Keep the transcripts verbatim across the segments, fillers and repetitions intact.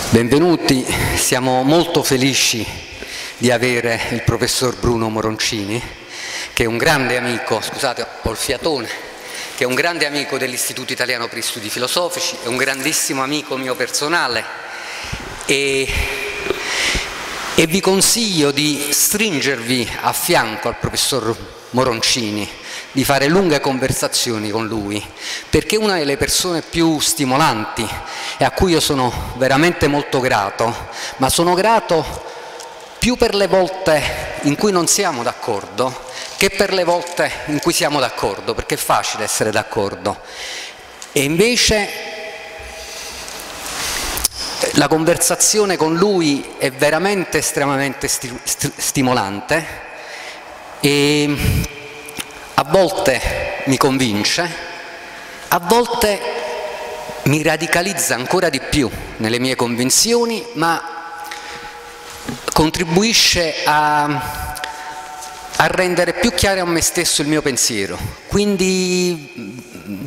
Benvenuti, siamo molto felici di avere il professor Bruno Moroncini, che è un grande amico, scusate ho il fiatone, che è un grande amico dell'Istituto Italiano per gli Studi Filosofici, è un grandissimo amico mio personale e, e vi consiglio di stringervi a fianco al professor Moroncini, di fare lunghe conversazioni con lui, perché è una delle persone più stimolanti e a cui io sono veramente molto grato, ma sono grato più per le volte in cui non siamo d'accordo che per le volte in cui siamo d'accordo, perché è facile essere d'accordo. E invece la conversazione con lui è veramente estremamente sti st stimolante e a volte mi convince, a volte mi radicalizza ancora di più nelle mie convinzioni, ma contribuisce a, a rendere più chiaro a me stesso il mio pensiero. Quindi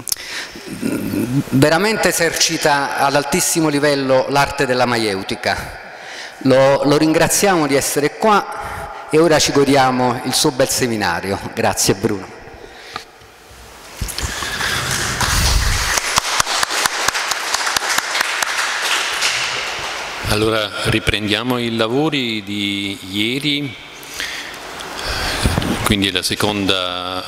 veramente esercita ad altissimo livello l'arte della maieutica. Lo, lo ringraziamo di essere qua e ora ci godiamo il suo bel seminario. Grazie Bruno. Allora riprendiamo i lavori di ieri, quindi la seconda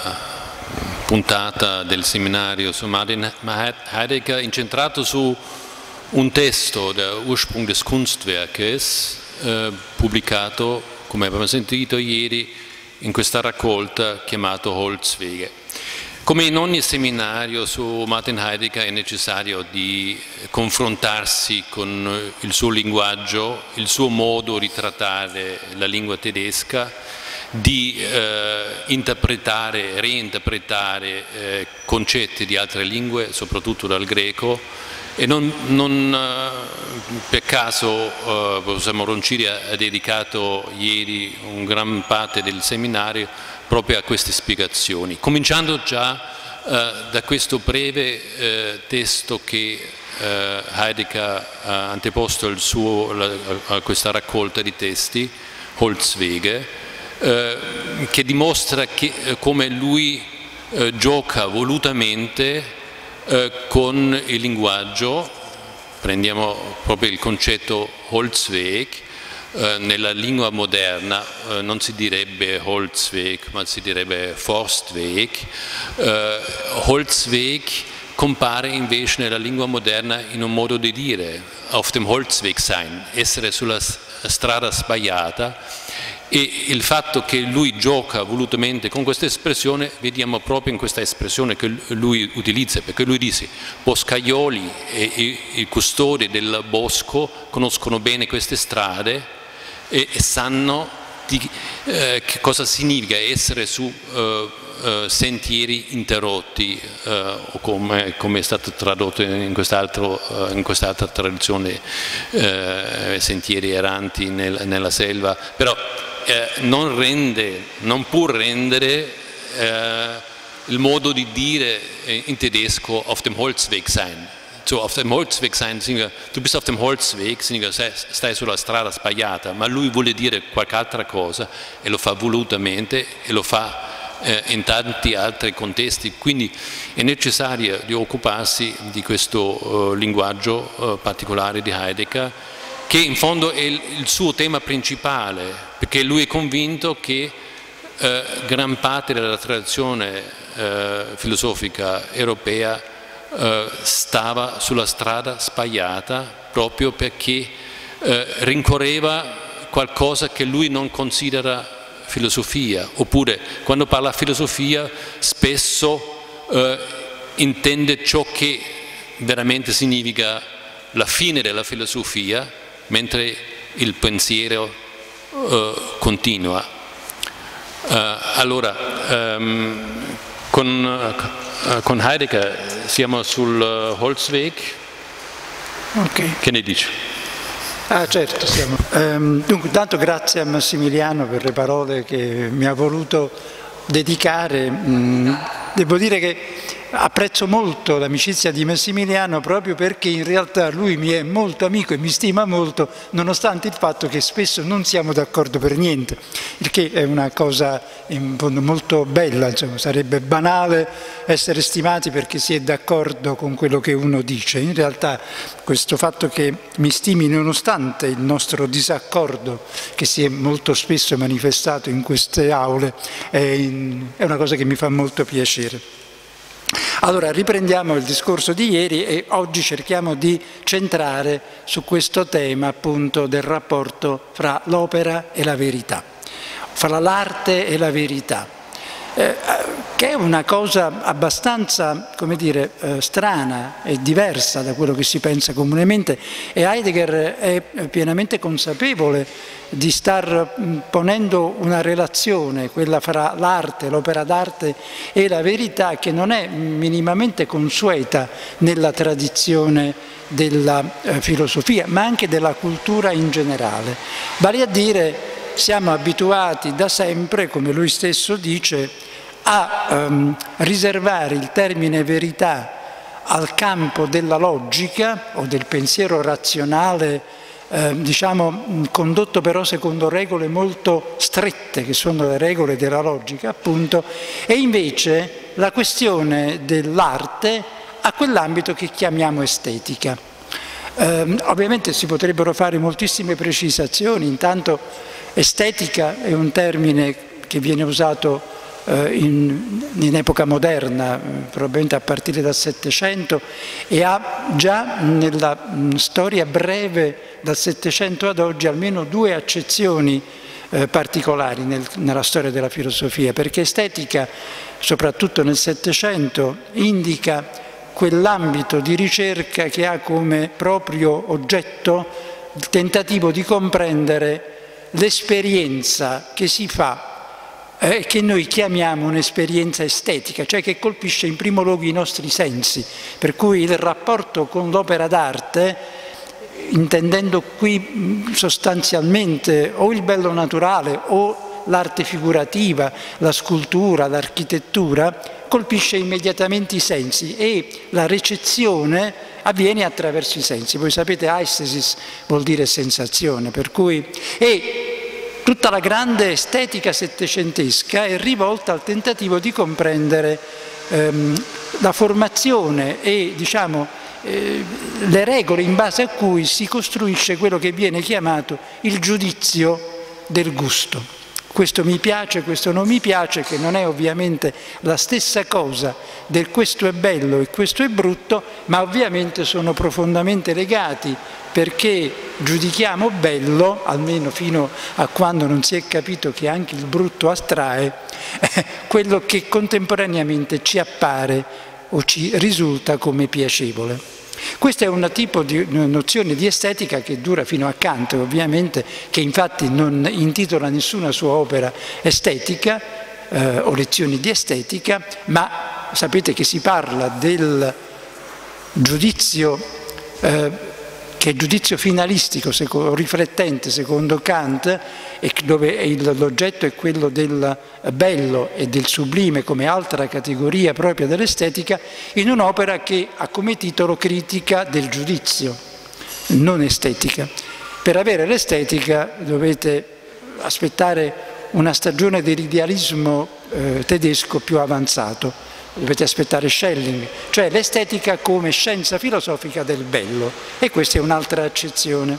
puntata del seminario su Martin Heidegger, incentrato su un testo, der Ursprung des Kunstwerkes, eh, pubblicato, come abbiamo sentito ieri, in questa raccolta chiamata Holzwege. Come in ogni seminario su Martin Heidegger è necessario di confrontarsi con il suo linguaggio, il suo modo di trattare la lingua tedesca, di eh, interpretare, reinterpretare eh, concetti di altre lingue, soprattutto dal greco, e non, non eh, per caso eh, il professor Moroncini ha dedicato ieri un gran parte del seminario proprio a queste spiegazioni, cominciando già eh, da questo breve eh, testo che eh, Heidegger ha anteposto al suo, la, a questa raccolta di testi, Holzwege, eh, che dimostra che, eh, come lui eh, gioca volutamente eh, con il linguaggio. Prendiamo proprio il concetto Holzweg. Eh, nella lingua moderna eh, non si direbbe Holzweg, ma si direbbe Forstweg. Eh, Holzweg compare invece nella lingua moderna in un modo di dire, auf dem Holzweg sein, essere sulla strada sbagliata, e il fatto che lui gioca volutamente con questa espressione vediamo proprio in questa espressione che lui utilizza, perché lui dice boscaioli e, e i custodi del bosco conoscono bene queste strade e sanno di, eh, che cosa significa essere su eh, eh, sentieri interrotti, eh, o come, come è stato tradotto in quest'altra eh, in quest'altra tradizione, eh, sentieri erranti nel, nella selva, però eh, non rende, non può rendere eh, il modo di dire in tedesco auf dem Holzweg sein. So, auf dem Holzweg sein, tu bist auf dem Holzweg, stai sulla strada sbagliata, ma lui vuole dire qualche altra cosa e lo fa volutamente e lo fa eh, in tanti altri contesti, quindi è necessario di occuparsi di questo uh, linguaggio uh, particolare di Heidegger, che in fondo è il, il suo tema principale, perché lui è convinto che uh, gran parte della tradizione uh, filosofica europea Uh, stava sulla strada sbagliata proprio perché uh, rincorreva qualcosa che lui non considera filosofia, oppure quando parla filosofia spesso uh, intende ciò che veramente significa la fine della filosofia, mentre il pensiero uh, continua. Uh, allora, um, con, uh, con Heidegger siamo sul Holzweg. Okay. Che ne dici? Ah, certo, siamo. Um, dunque, intanto grazie a Massimiliano per le parole che mi ha voluto dedicare. Mm, devo dire che apprezzo molto l'amicizia di Massimiliano proprio perché in realtà lui mi è molto amico e mi stima molto, nonostante il fatto che spesso non siamo d'accordo per niente, il che è una cosa in fondo molto bella, insomma, sarebbe banale essere stimati perché si è d'accordo con quello che uno dice. In realtà questo fatto che mi stimi nonostante il nostro disaccordo, che si è molto spesso manifestato in queste aule, è, in, è una cosa che mi fa molto piacere. Allora riprendiamo il discorso di ieri e oggi cerchiamo di centrare su questo tema appunto del rapporto fra l'opera e la verità, fra l'arte e la verità, eh, che è una cosa abbastanza, come dire, eh, strana e diversa da quello che si pensa comunemente, e Heidegger è pienamente consapevole di star ponendo una relazione, quella fra l'arte, l'opera d'arte e la verità, che non è minimamente consueta nella tradizione della eh, filosofia, ma anche della cultura in generale. Vale a dire, siamo abituati da sempre, come lui stesso dice, a um, riservare il termine verità al campo della logica o del pensiero razionale, eh, diciamo condotto però secondo regole molto strette, che sono le regole della logica appunto, e invece la questione dell'arte a quell'ambito che chiamiamo estetica. Eh, ovviamente si potrebbero fare moltissime precisazioni. Intanto estetica è un termine che viene usato In, in epoca moderna, probabilmente a partire dal Settecento, e ha già nella storia breve dal Settecento ad oggi almeno due accezioni eh, particolari nel, nella storia della filosofia, perché estetica, soprattutto nel Settecento, indica quell'ambito di ricerca che ha come proprio oggetto il tentativo di comprendere l'esperienza che si fa, Eh, che noi chiamiamo un'esperienza estetica, cioè che colpisce in primo luogo i nostri sensi, per cui il rapporto con l'opera d'arte, intendendo qui sostanzialmente o il bello naturale o l'arte figurativa, la scultura, l'architettura, colpisce immediatamente i sensi e la recezione avviene attraverso i sensi. Voi sapete, aesthesis vuol dire sensazione, per cui... E, tutta la grande estetica settecentesca è rivolta al tentativo di comprendere ehm, la formazione e, diciamo, eh, le regole in base a cui si costruisce quello che viene chiamato il giudizio del gusto. Questo mi piace, questo non mi piace, che non è ovviamente la stessa cosa del questo è bello e questo è brutto, ma ovviamente sono profondamente legati, perché giudichiamo bello, almeno fino a quando non si è capito che anche il brutto attrae, quello che contemporaneamente ci appare o ci risulta come piacevole. Questo è un tipo di nozione di estetica che dura fino a Kant, ovviamente, che infatti non intitola nessuna sua opera estetica eh, o lezioni di estetica, ma sapete che si parla del giudizio eh, che è giudizio finalistico, secondo, riflettente secondo Kant, e dove l'oggetto è quello del bello e del sublime come altra categoria propria dell'estetica, in un'opera che ha come titolo Critica del giudizio, non estetica. Per avere l'estetica dovete aspettare una stagione dell'idealismo eh, tedesco più avanzato. Dovete aspettare Schelling, cioè l'estetica come scienza filosofica del bello, e questa è un'altra accezione.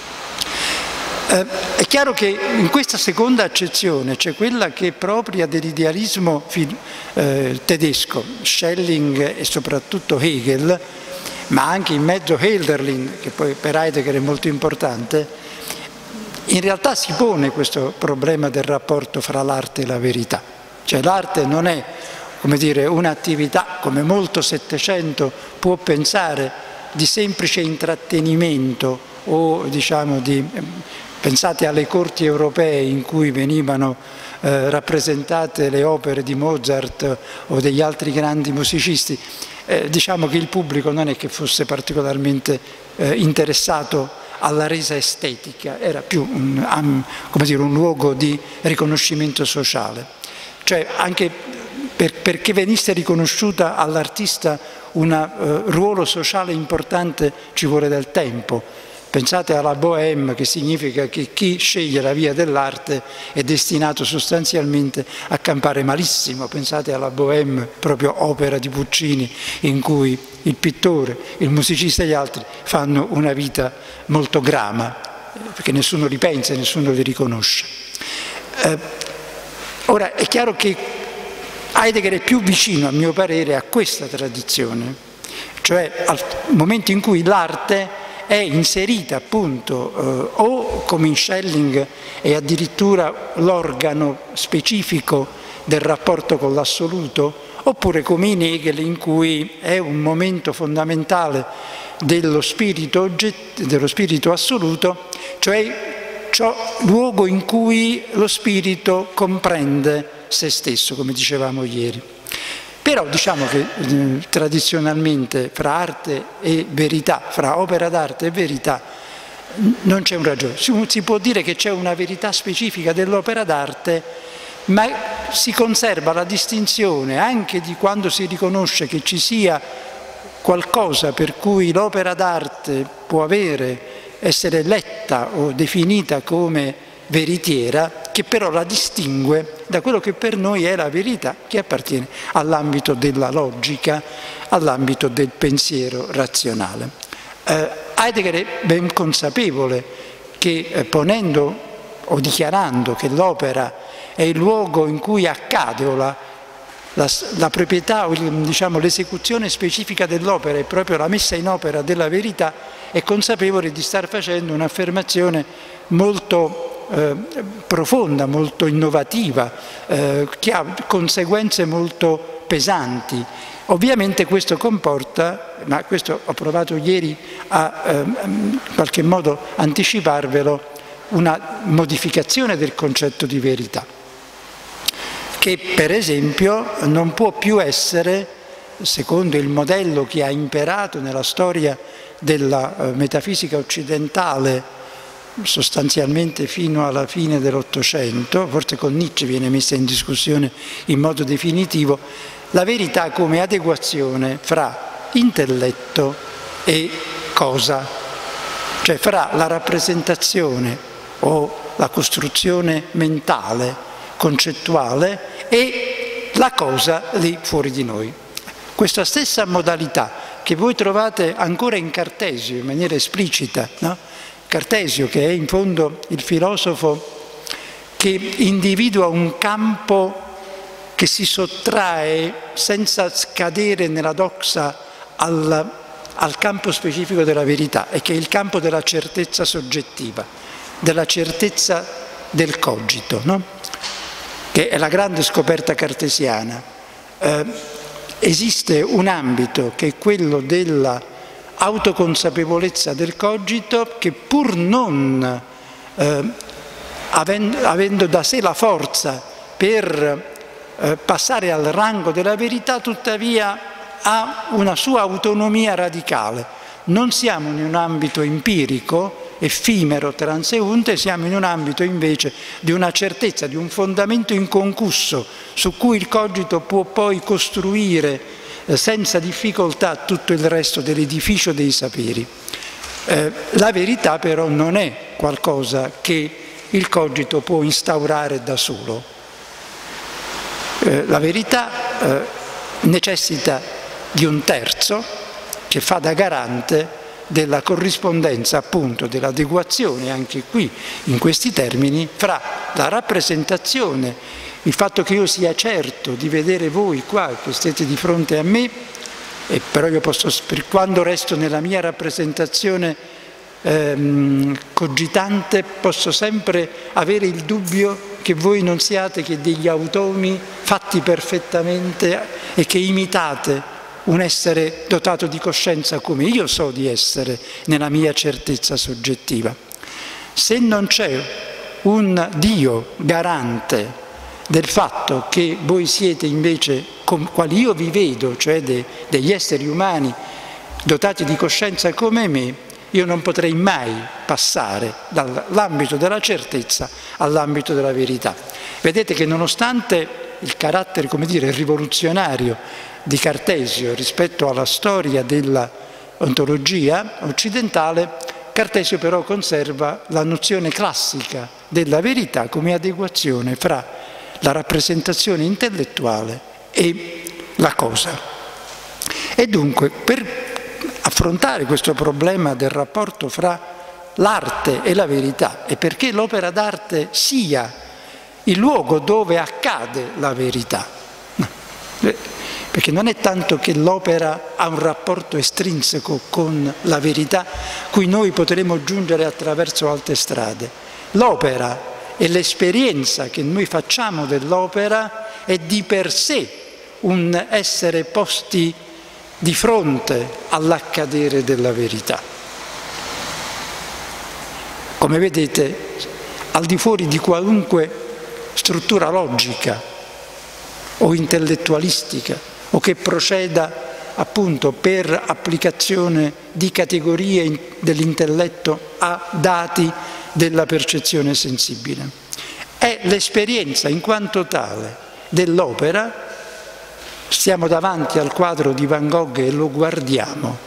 Eh, è chiaro che in questa seconda accezione, cioè quella che è propria dell'idealismo eh, tedesco, Schelling e soprattutto Hegel, ma anche in mezzo Hölderlin, che poi per Heidegger è molto importante, in realtà si pone questo problema del rapporto fra l'arte e la verità. Cioè l'arte non è, come dire, un'attività, come molto Settecento può pensare, di semplice intrattenimento o diciamo di... Pensate alle corti europee in cui venivano eh, rappresentate le opere di Mozart o degli altri grandi musicisti. Eh, diciamo che il pubblico non è che fosse particolarmente eh, interessato alla resa estetica, era più un, um, come dire, un luogo di riconoscimento sociale. Cioè anche per, perché venisse riconosciuta all'artista un uh, ruolo sociale importante ci vuole del tempo. Pensate alla bohème, che significa che chi sceglie la via dell'arte è destinato sostanzialmente a campare malissimo. Pensate alla bohème, proprio opera di Puccini, in cui il pittore, il musicista e gli altri fanno una vita molto grama, perché nessuno li pensa e nessuno li riconosce. Eh, ora, è chiaro che Heidegger è più vicino, a mio parere, a questa tradizione, cioè al momento in cui l'arte è inserita appunto eh, o come in Schelling è addirittura l'organo specifico del rapporto con l'assoluto, oppure come in Hegel, in cui è un momento fondamentale dello spirito, ogget- dello spirito assoluto, cioè ciò, luogo in cui lo spirito comprende se stesso, come dicevamo ieri. Però diciamo che eh, tradizionalmente fra arte e verità, fra opera d'arte e verità, non c'è un ragione. Si, si può dire che c'è una verità specifica dell'opera d'arte, ma si conserva la distinzione anche di quando si riconosce che ci sia qualcosa per cui l'opera d'arte può avere, essere letta o definita come veritiera, che però la distingue da quello che per noi è la verità, che appartiene all'ambito della logica, all'ambito del pensiero razionale. Eh, Heidegger è ben consapevole che eh, ponendo o dichiarando che l'opera è il luogo in cui accade o la, la, la proprietà o diciamo, l'esecuzione specifica dell'opera è proprio la messa in opera della verità, è consapevole di star facendo un'affermazione molto Eh, profonda, molto innovativa, eh, che ha conseguenze molto pesanti. Ovviamente questo comporta, ma questo ho provato ieri a eh, in qualche modo anticiparvelo, una modificazione del concetto di verità, che per esempio non può più essere, secondo il modello che ha imperato nella storia della eh, metafisica occidentale sostanzialmente fino alla fine dell'Ottocento, forse con Nietzsche viene messa in discussione in modo definitivo, la verità come adeguazione fra intelletto e cosa, cioè fra la rappresentazione o la costruzione mentale, concettuale e la cosa lì fuori di noi. Questa stessa modalità che voi trovate ancora in Cartesio in maniera esplicita, no? Cartesio, che è in fondo il filosofo che individua un campo che si sottrae senza scadere nella doxa al, al campo specifico della verità, e che è il campo della certezza soggettiva, della certezza del cogito, no? Che è la grande scoperta cartesiana. Eh, esiste un ambito che è quello della autoconsapevolezza del cogito, che pur non eh, avendo, avendo da sé la forza per eh, passare al rango della verità, tuttavia ha una sua autonomia radicale. Non siamo in un ambito empirico, effimero, transeunte, siamo in un ambito invece di una certezza, di un fondamento inconcusso su cui il cogito può poi costruire senza difficoltà tutto il resto dell'edificio dei saperi. Eh, la verità però non è qualcosa che il cogito può instaurare da solo. Eh, la verità eh, necessita di un terzo che fa da garante della corrispondenza, appunto, dell'adeguazione, anche qui in questi termini, fra la rappresentazione, il fatto che io sia certo di vedere voi qua, che siete di fronte a me, e però io posso, per quando resto nella mia rappresentazione ehm, cogitante, posso sempre avere il dubbio che voi non siate che degli automi fatti perfettamente e che imitate un essere dotato di coscienza come io so di essere nella mia certezza soggettiva. Se non c'è un Dio garante del fatto che voi siete invece, quali io vi vedo, cioè de, degli esseri umani dotati di coscienza come me, io non potrei mai passare dall'ambito della certezza all'ambito della verità. Vedete che nonostante il carattere, come dire, rivoluzionario di Cartesio rispetto alla storia della ontologia occidentale, Cartesio però conserva la nozione classica della verità come adeguazione fra la rappresentazione intellettuale e la cosa. E dunque, per affrontare questo problema del rapporto fra l'arte e la verità, e perché l'opera d'arte sia il luogo dove accade la verità, perché non è tanto che l'opera ha un rapporto estrinseco con la verità cui noi potremo giungere attraverso altre strade. L'opera e l'esperienza che noi facciamo dell'opera è di per sé un essere posti di fronte all'accadere della verità. Come vedete, al di fuori di qualunque struttura logica o intellettualistica o che proceda appunto per applicazione di categorie dell'intelletto a dati della percezione sensibile. È l'esperienza in quanto tale dell'opera. Stiamo davanti al quadro di Van Gogh e lo guardiamo.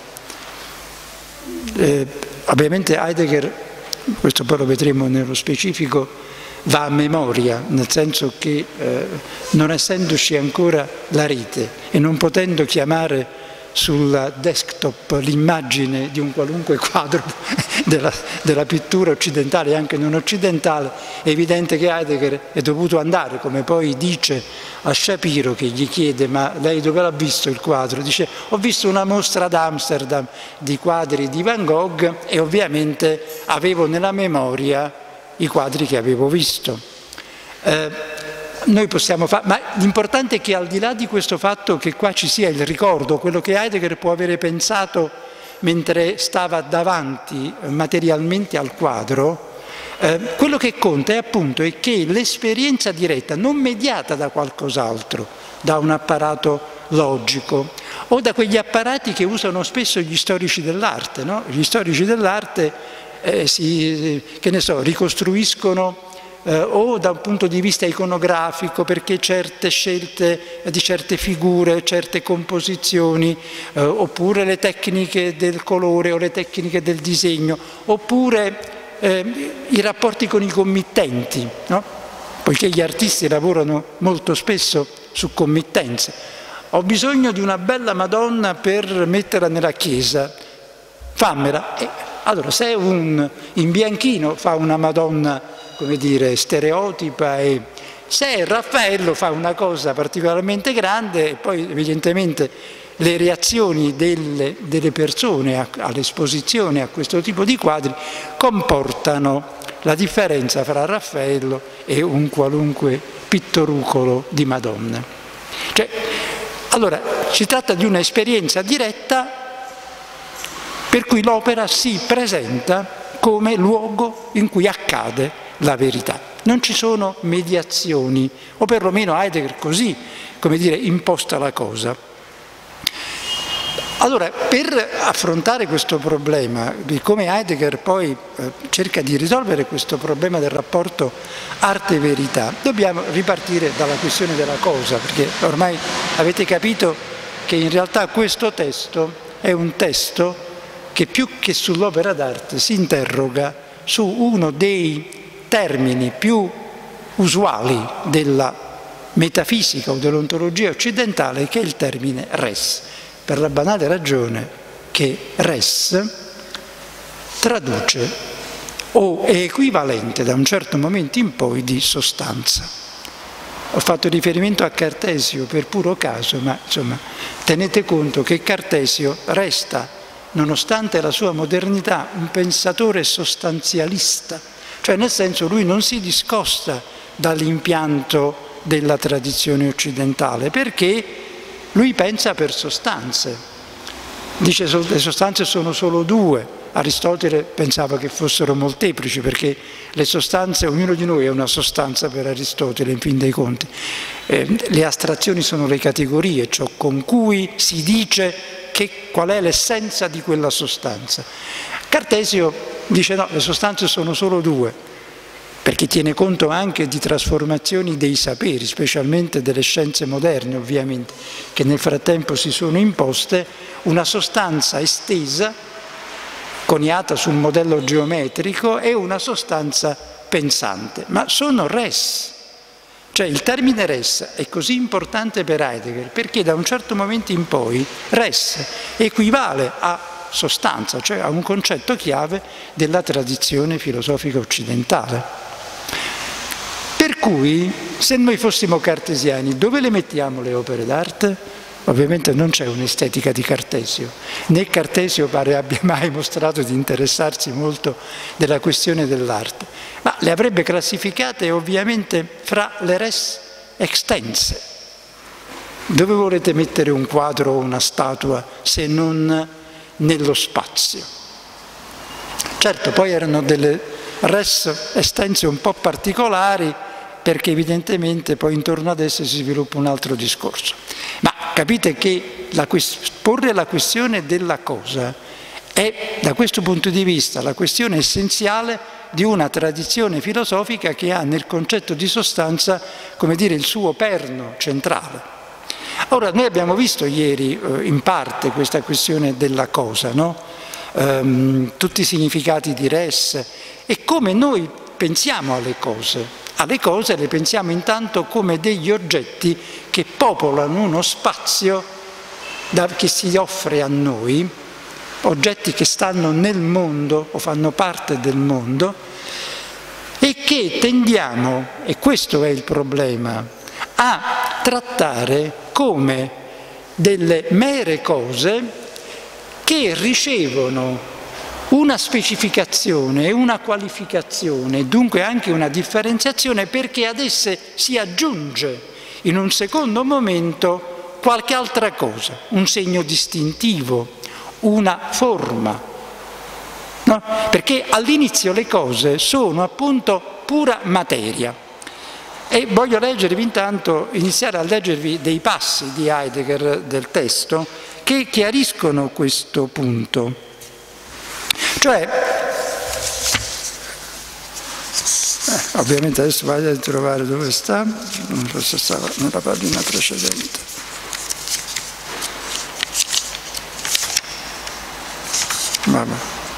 Eh, ovviamente Heidegger, questo poi lo vedremo nello specifico, va a memoria, nel senso che eh, non essendoci ancora la rete e non potendo chiamare sul desktop l'immagine di un qualunque quadro della, della pittura occidentale e anche non occidentale, è evidente che Heidegger è dovuto andare, come poi dice a Shapiro, che gli chiede: ma lei dove l'ha visto il quadro? Dice: ho visto una mostra ad Amsterdam di quadri di Van Gogh e ovviamente avevo nella memoria i quadri che avevo visto. Eh, Noi possiamo fare, ma l'importante è che al di là di questo fatto che qua ci sia il ricordo, quello che Heidegger può avere pensato mentre stava davanti materialmente al quadro, eh, quello che conta è appunto è che l'esperienza diretta, non mediata da qualcos'altro, da un apparato logico o da quegli apparati che usano spesso gli storici dell'arte, no? Gli storici dell'arte eh, si, che ne so, ricostruiscono Eh, o da un punto di vista iconografico, perché certe scelte di certe figure, certe composizioni, eh, oppure le tecniche del colore o le tecniche del disegno, oppure eh, i rapporti con i committenti, no? Poiché gli artisti lavorano molto spesso su committenze. Ho bisogno di una bella Madonna per metterla nella chiesa, fammela. E allora, se un imbianchino fa una Madonna, come dire, stereotipa, e se Raffaello fa una cosa particolarmente grande, e poi evidentemente le reazioni delle, delle persone all'esposizione a questo tipo di quadri comportano la differenza fra Raffaello e un qualunque pittorucolo di Madonna. Cioè, allora, si tratta di un'esperienza diretta per cui l'opera si presenta come luogo in cui accade la verità. Non ci sono mediazioni, o perlomeno Heidegger così, come dire, imposta la cosa. Allora, per affrontare questo problema, di come Heidegger poi eh, cerca di risolvere questo problema del rapporto arte-verità, dobbiamo ripartire dalla questione della cosa, perché ormai avete capito che in realtà questo testo è un testo che più che sull'opera d'arte si interroga su uno dei termini più usuali della metafisica o dell'ontologia occidentale, che è il termine res, per la banale ragione che res traduce o è equivalente da un certo momento in poi di sostanza. Ho fatto riferimento a Cartesio per puro caso, ma insomma tenete conto che Cartesio resta, nonostante la sua modernità, un pensatore sostanzialista. Cioè, nel senso, lui non si discosta dall'impianto della tradizione occidentale, perché lui pensa per sostanze. Dice che le sostanze sono solo due. Aristotele pensava che fossero molteplici, perché le sostanze, ognuno di noi è una sostanza per Aristotele, in fin dei conti. Eh, le astrazioni sono le categorie, ciò con cui si dice che, qual è l'essenza di quella sostanza. Cartesio dice no, le sostanze sono solo due, perché tiene conto anche di trasformazioni dei saperi, specialmente delle scienze moderne ovviamente, che nel frattempo si sono imposte, una sostanza estesa, coniata su un modello geometrico, e una sostanza pensante, ma sono res. Cioè il termine res è così importante per Heidegger perché da un certo momento in poi res equivale a sostanza, cioè a un concetto chiave della tradizione filosofica occidentale. Per cui, se noi fossimo cartesiani, dove le mettiamo le opere d'arte? Ovviamente non c'è un'estetica di Cartesio, né Cartesio pare abbia mai mostrato di interessarsi molto della questione dell'arte, ma le avrebbe classificate ovviamente fra le res extense. Dove volete mettere un quadro o una statua se non nello spazio? Certo, poi erano delle res extense un po' particolari, perché evidentemente poi intorno ad esse si sviluppa un altro discorso. Ma capite che la porre la questione della cosa è, da questo punto di vista, la questione essenziale di una tradizione filosofica che ha nel concetto di sostanza, come dire, il suo perno centrale. Ora, noi abbiamo visto ieri eh, in parte questa questione della cosa, no? Ehm, tutti i significati di res e come noi pensiamo alle cose. Alle cose le pensiamo intanto come degli oggetti che popolano uno spazio da, che si offre a noi, oggetti che stanno nel mondo o fanno parte del mondo e che tendiamo, e questo è il problema, a trattare come delle mere cose che ricevono una specificazione e una qualificazione, dunque anche una differenziazione, perché ad esse si aggiunge in un secondo momento qualche altra cosa, un segno distintivo, una forma. No? Perché all'inizio le cose sono appunto pura materia. E voglio leggervi intanto, iniziare a leggervi dei passi di Heidegger del testo che chiariscono questo punto. Cioè, eh, ovviamente adesso vado a trovare dove sta, forse stava nella pagina precedente. Vabbè.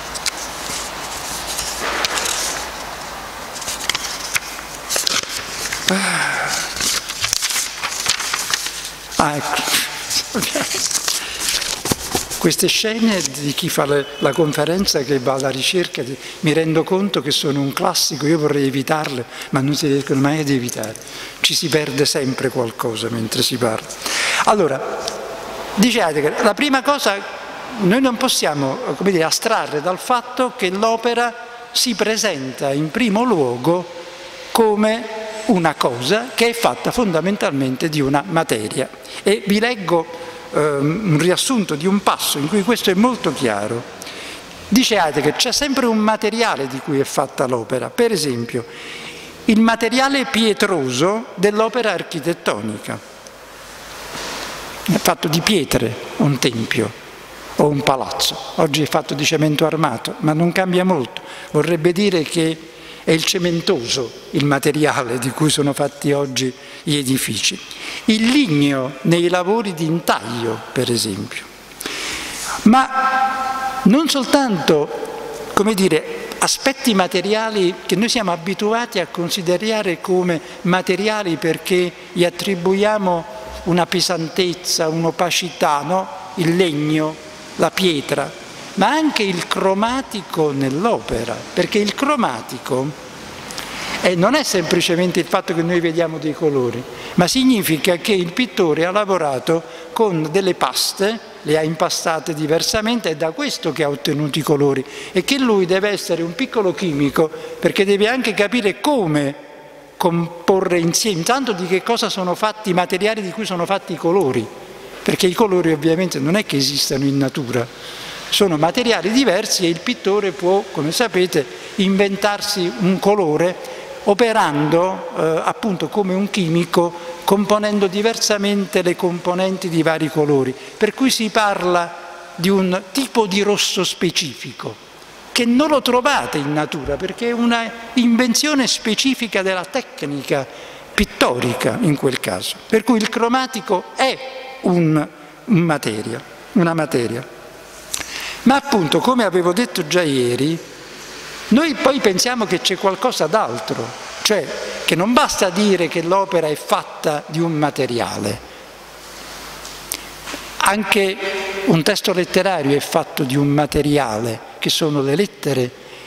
Ah, ecco. Queste scene di chi fa le, la conferenza che va alla ricerca, di, mi rendo conto che sono un classico, io vorrei evitarle, ma non si riescono mai ad evitare. Ci si perde sempre qualcosa mentre si parla. Allora, dice Heidegger, la prima cosa, noi non possiamo, come dire, astrarre dal fatto che l'opera si presenta in primo luogo come una cosa che è fatta fondamentalmente di una materia. E vi leggo un riassunto di un passo in cui questo è molto chiaro. Dice Heidegger, c'è sempre un materiale di cui è fatta l'opera, per esempio il materiale pietroso dell'opera architettonica. È fatto di pietre un tempio o un palazzo, oggi è fatto di cemento armato, ma non cambia molto, vorrebbe dire che è il cementoso il materiale di cui sono fatti oggi gli edifici. Il ligneo nei lavori di intaglio, per esempio. Ma non soltanto, come dire, aspetti materiali che noi siamo abituati a considerare come materiali perché gli attribuiamo una pesantezza, un'opacità, no? Il legno, la pietra, ma anche il cromatico nell'opera, perché il cromatico eh, non è semplicemente il fatto che noi vediamo dei colori, ma significa che il pittore ha lavorato con delle paste, le ha impastate diversamente, è da questo che ha ottenuto i colori, e che lui deve essere un piccolo chimico, perché deve anche capire come comporre insieme, intanto di che cosa sono fatti i materiali di cui sono fatti i colori, perché i colori ovviamente non è che esistano in natura, sono materiali diversi e il pittore può, come sapete, inventarsi un colore operando eh, appunto come un chimico, componendo diversamente le componenti di vari colori, per cui si parla di un tipo di rosso specifico, che non lo trovate in natura, perché è una invenzione specifica della tecnica pittorica in quel caso. Per cui il cromatico è un, un materia, una materia. Ma appunto, come avevo detto già ieri, noi poi pensiamo che c'è qualcosa d'altro, cioè che non basta dire che l'opera è fatta di un materiale. Anche un testo letterario è fatto di un materiale, che sono le lettere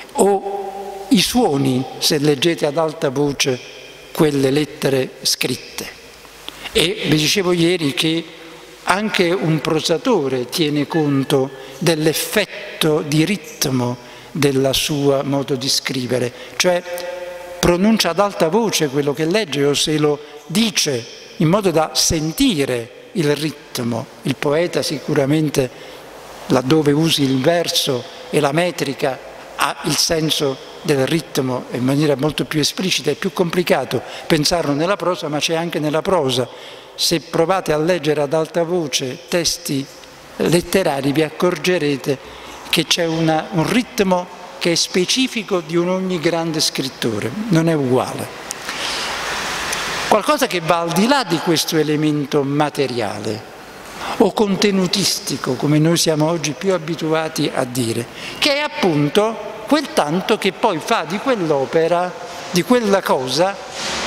o i suoni, se leggete ad alta voce quelle lettere scritte. E vi dicevo ieri che anche un prosatore tiene conto dell'effetto di ritmo della sua modo di scrivere, cioè pronuncia ad alta voce quello che legge o se lo dice in modo da sentire il ritmo. Il poeta sicuramente, laddove usi il verso e la metrica, ha il senso del ritmo in maniera molto più esplicita. È più complicato pensarlo nella prosa, ma c'è anche nella prosa. Se provate a leggere ad alta voce testi letterari vi accorgerete che c'è una, un ritmo che è specifico di un ogni grande scrittore, non è uguale. Qualcosa che va al di là di questo elemento materiale o contenutistico, come noi siamo oggi più abituati a dire, che è appunto quel tanto che poi fa di quell'opera, di quella cosa,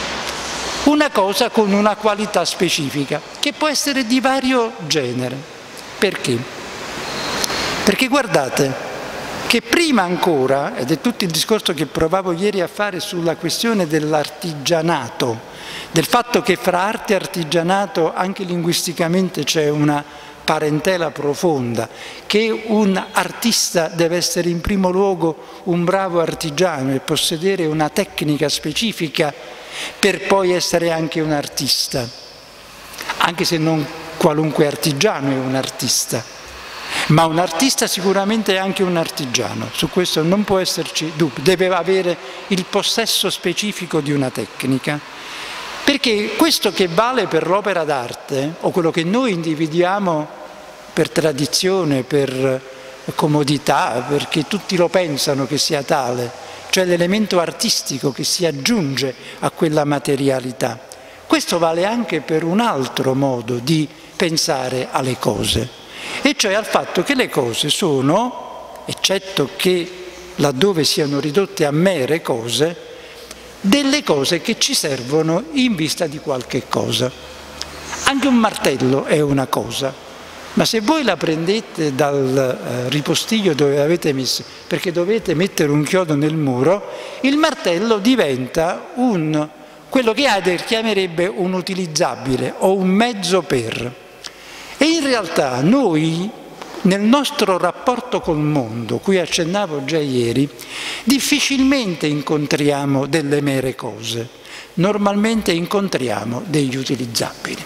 una cosa con una qualità specifica, che può essere di vario genere. Perché? Perché guardate che prima ancora, ed è tutto il discorso che provavo ieri a fare sulla questione dell'artigianato, del fatto che fra arte e artigianato anche linguisticamente c'è una parentela profonda, che un artista deve essere in primo luogo un bravo artigiano e possedere una tecnica specifica per poi essere anche un artista, anche se non qualunque artigiano è un artista, ma un artista sicuramente è anche un artigiano, su questo non può esserci dubbio, deve avere il possesso specifico di una tecnica, perché questo che vale per l'opera d'arte, o quello che noi individuiamo per tradizione, per comodità, perché tutti lo pensano che sia tale, cioè l'elemento artistico che si aggiunge a quella materialità, questo vale anche per un altro modo di pensare alle cose, e cioè al fatto che le cose sono, eccetto che laddove siano ridotte a mere cose, delle cose che ci servono in vista di qualche cosa. Anche un martello è una cosa, ma se voi la prendete dal eh, ripostiglio dove l'avete messo, perché dovete mettere un chiodo nel muro, il martello diventa un, quello che Heidegger chiamerebbe un utilizzabile o un mezzo per. E in realtà noi, nel nostro rapporto col mondo, cui accennavo già ieri, difficilmente incontriamo delle mere cose, normalmente incontriamo degli utilizzabili.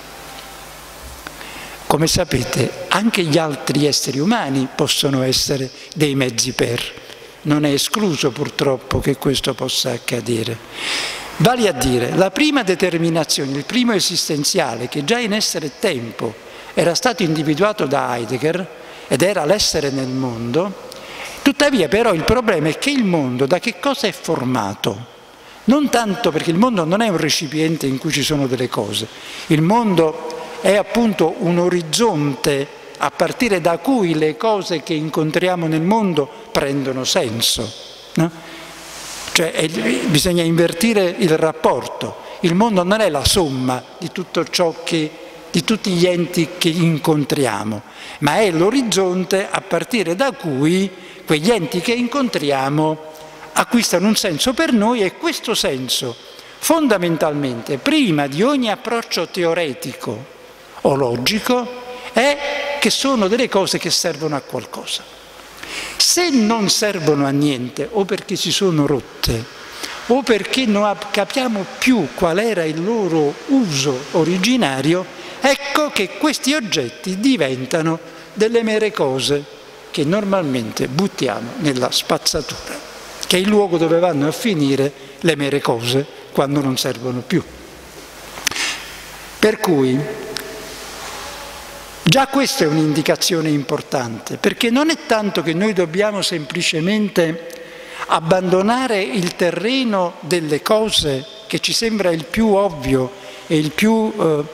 Come sapete, anche gli altri esseri umani possono essere dei mezzi per, non è escluso purtroppo che questo possa accadere. Vale a dire, la prima determinazione, il primo esistenziale, che già in Essere Tempo era stato individuato da Heidegger, ed era l'essere nel mondo, tuttavia però il problema è che il mondo da che cosa è formato? Non tanto perché il mondo non è un recipiente in cui ci sono delle cose, il mondo è appunto un orizzonte a partire da cui le cose che incontriamo nel mondo prendono senso, no? Cioè è, bisogna invertire il rapporto, il mondo non è la somma di tutto ciò che di tutti gli enti che incontriamo, ma è l'orizzonte a partire da cui quegli enti che incontriamo acquistano un senso per noi, e questo senso fondamentalmente, prima di ogni approccio teoretico o logico, è che sono delle cose che servono a qualcosa. Se non servono a niente, o perché si sono rotte, o perché non capiamo più qual era il loro uso originario, ecco che questi oggetti diventano delle mere cose che normalmente buttiamo nella spazzatura, che è il luogo dove vanno a finire le mere cose quando non servono più. Per cui Già questa è un'indicazione importante, perché non è tanto che noi dobbiamo semplicemente abbandonare il terreno delle cose che ci sembra il più ovvio e il più eh,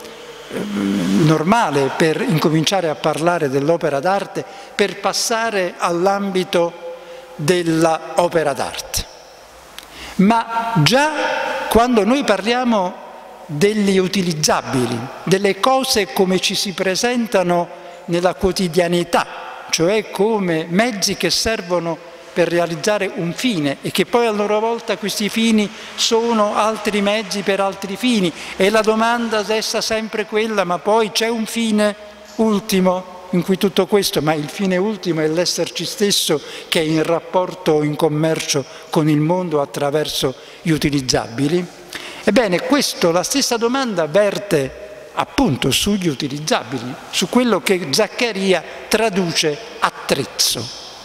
normale per incominciare a parlare dell'opera d'arte, per passare all'ambito dell'opera d'arte. Ma già quando noi parliamo degli utilizzabili, delle cose come ci si presentano nella quotidianità, cioè come mezzi che servono per realizzare un fine e che poi a loro volta questi fini sono altri mezzi per altri fini, e la domanda resta sempre quella: ma poi c'è un fine ultimo in cui tutto questo, ma il fine ultimo è l'esserci stesso che è in rapporto, in commercio con il mondo attraverso gli utilizzabili? Ebbene, questo, la stessa domanda verte appunto sugli utilizzabili, su quello che Zaccaria traduce attrezzo,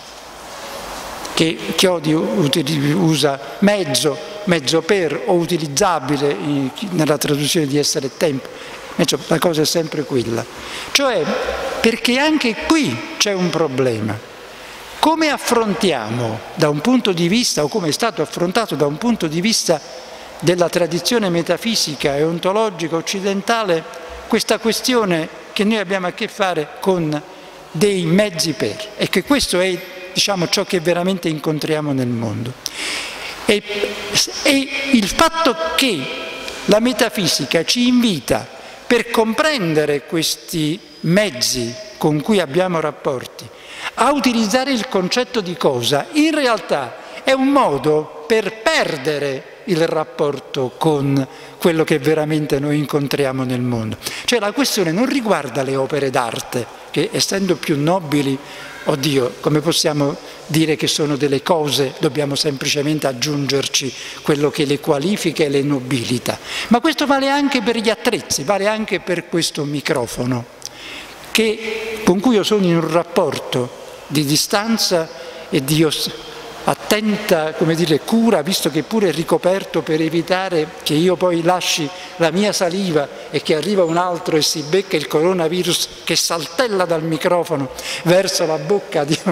che Chiodi usa mezzo, mezzo per o utilizzabile nella traduzione di Essere e Tempo. Invece la cosa è sempre quella, cioè perché anche qui c'è un problema. Come affrontiamo da un punto di vista, o come è stato affrontato da un punto di vista della tradizione metafisica e ontologica occidentale, questa questione che noi abbiamo a che fare con dei mezzi per, e che questo è, diciamo, ciò che veramente incontriamo nel mondo. E, e il fatto che la metafisica ci invita, per comprendere questi mezzi con cui abbiamo rapporti, a utilizzare il concetto di cosa, in realtà è un modo per perdere il rapporto con quello che veramente noi incontriamo nel mondo. Cioè la questione non riguarda le opere d'arte, che essendo più nobili, oddio, come possiamo dire che sono delle cose, dobbiamo semplicemente aggiungerci quello che le qualifica e le nobilita. Ma questo vale anche per gli attrezzi, vale anche per questo microfono, che, con cui io sono in un rapporto di distanza e di attenta, come dire, cura, visto che pure è ricoperto per evitare che io poi lasci la mia saliva e che arriva un altro e si becca il coronavirus che saltella dal microfono verso la bocca di...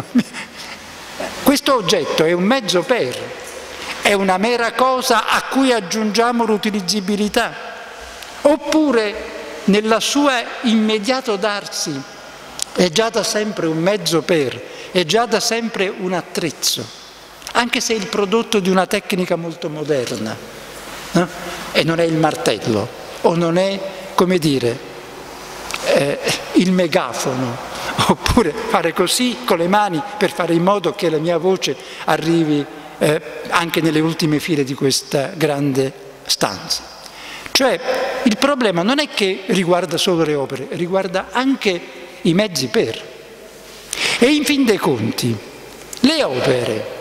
Questo oggetto è un mezzo per, è una mera cosa a cui aggiungiamo l'utilizzabilità, oppure nella sua immediato darsi è già da sempre un mezzo per, è già da sempre un attrezzo, anche se è il prodotto di una tecnica molto moderna, no? E non è il martello, o non è, come dire, eh, il megafono, oppure fare così con le mani per fare in modo che la mia voce arrivi eh, anche nelle ultime file di questa grande stanza. Cioè il problema non è che riguarda solo le opere, riguarda anche i mezzi per. E in fin dei conti le opere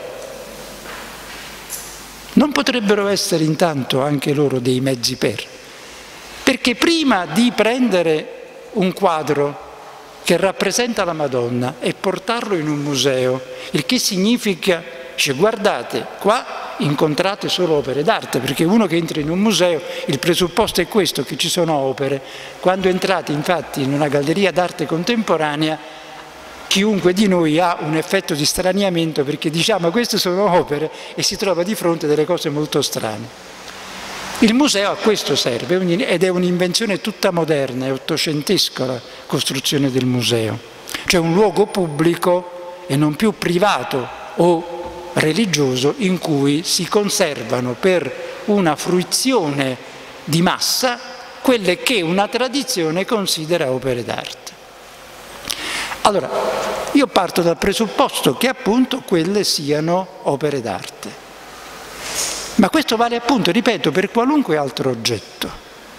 non potrebbero essere intanto anche loro dei mezzi per, perché prima di prendere un quadro che rappresenta la Madonna e portarlo in un museo, il che significa, cioè, guardate, qua incontrate solo opere d'arte, perché uno che entra in un museo, il presupposto è questo, che ci sono opere. Quando entrate infatti in una galleria d'arte contemporanea, chiunque di noi ha un effetto di straniamento, perché diciamo queste sono opere e si trova di fronte a delle cose molto strane. Il museo a questo serve, ed è un'invenzione tutta moderna, è ottocentesca la costruzione del museo, cioè un luogo pubblico e non più privato o religioso in cui si conservano per una fruizione di massa quelle che una tradizione considera opere d'arte. Allora, io parto dal presupposto che appunto quelle siano opere d'arte, ma questo vale appunto, ripeto, per qualunque altro oggetto,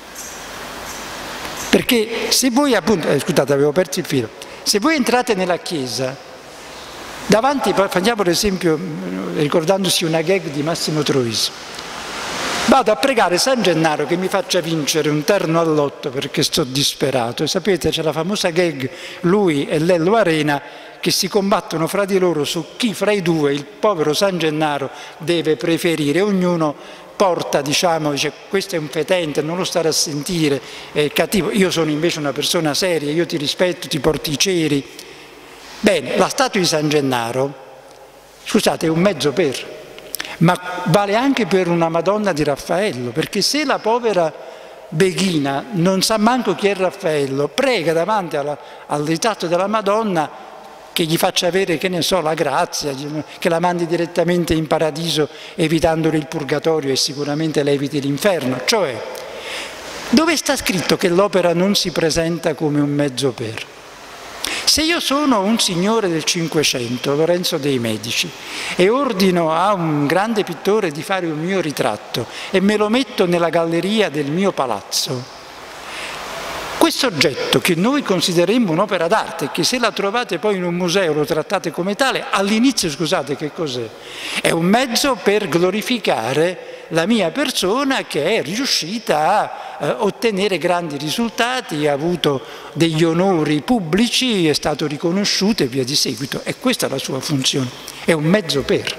perché se voi appunto, eh, scusate avevo perso il filo, se voi entrate nella chiesa, davanti, facciamo l'esempio ricordandosi una gag di Massimo Troisi, vado a pregare San Gennaro che mi faccia vincere un terno all'otto perché sto disperato. E sapete, c'è la famosa gag, lui e Lello Arena, che si combattono fra di loro su chi fra i due il povero San Gennaro deve preferire. Ognuno porta, diciamo, dice questo è un fetente, non lo stare a sentire, è cattivo, io sono invece una persona seria, io ti rispetto, ti porto i ceri. Bene, la statua di San Gennaro, scusate, è un mezzo per, ma vale anche per una Madonna di Raffaello, perché se la povera beghina non sa manco chi è Raffaello, prega davanti alla, al ritratto della Madonna che gli faccia avere, che ne so, la grazia, che la mandi direttamente in paradiso evitandole il purgatorio e sicuramente le eviti l'inferno. Cioè, dove sta scritto che l'opera non si presenta come un mezzo per? Se io sono un signore del Cinquecento, Lorenzo dei Medici, e ordino a un grande pittore di fare un mio ritratto e me lo metto nella galleria del mio palazzo, questo oggetto che noi consideriamo un'opera d'arte, che se la trovate poi in un museo lo trattate come tale, all'inizio, scusate, che cos'è? È un mezzo per glorificare la mia persona che è riuscita a eh, ottenere grandi risultati, ha avuto degli onori pubblici, è stato riconosciuto e via di seguito. E questa è la sua funzione, è un mezzo per.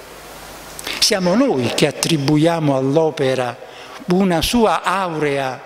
Siamo noi che attribuiamo all'opera una sua aurea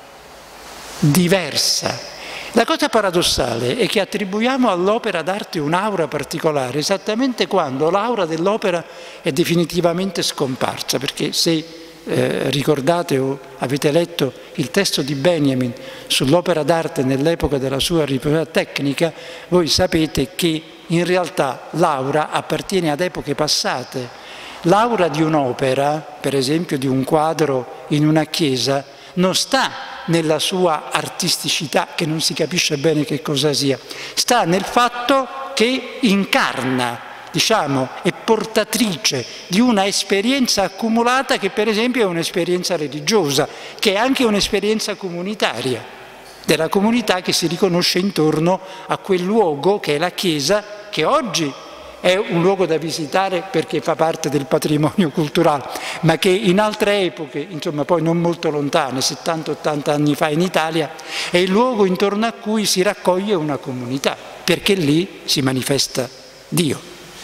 diversa. La cosa paradossale è che attribuiamo all'opera d'arte un'aura particolare esattamente quando l'aura dell'opera è definitivamente scomparsa, perché se eh, ricordate o avete letto il testo di Benjamin sull'opera d'arte nell'epoca della sua ripresa tecnica, voi sapete che in realtà l'aura appartiene ad epoche passate. L'aura di un'opera, per esempio di un quadro in una chiesa, non sta nella sua artisticità, che non si capisce bene che cosa sia, sta nel fatto che incarna, diciamo, è portatrice di una esperienza accumulata che per esempio è un'esperienza religiosa, che è anche un'esperienza comunitaria, della comunità che si riconosce intorno a quel luogo che è la Chiesa, che oggi è un luogo da visitare perché fa parte del patrimonio culturale, ma che in altre epoche, insomma poi non molto lontane, settanta ottanta anni fa in Italia, è il luogo intorno a cui si raccoglie una comunità, perché lì si manifesta Dio.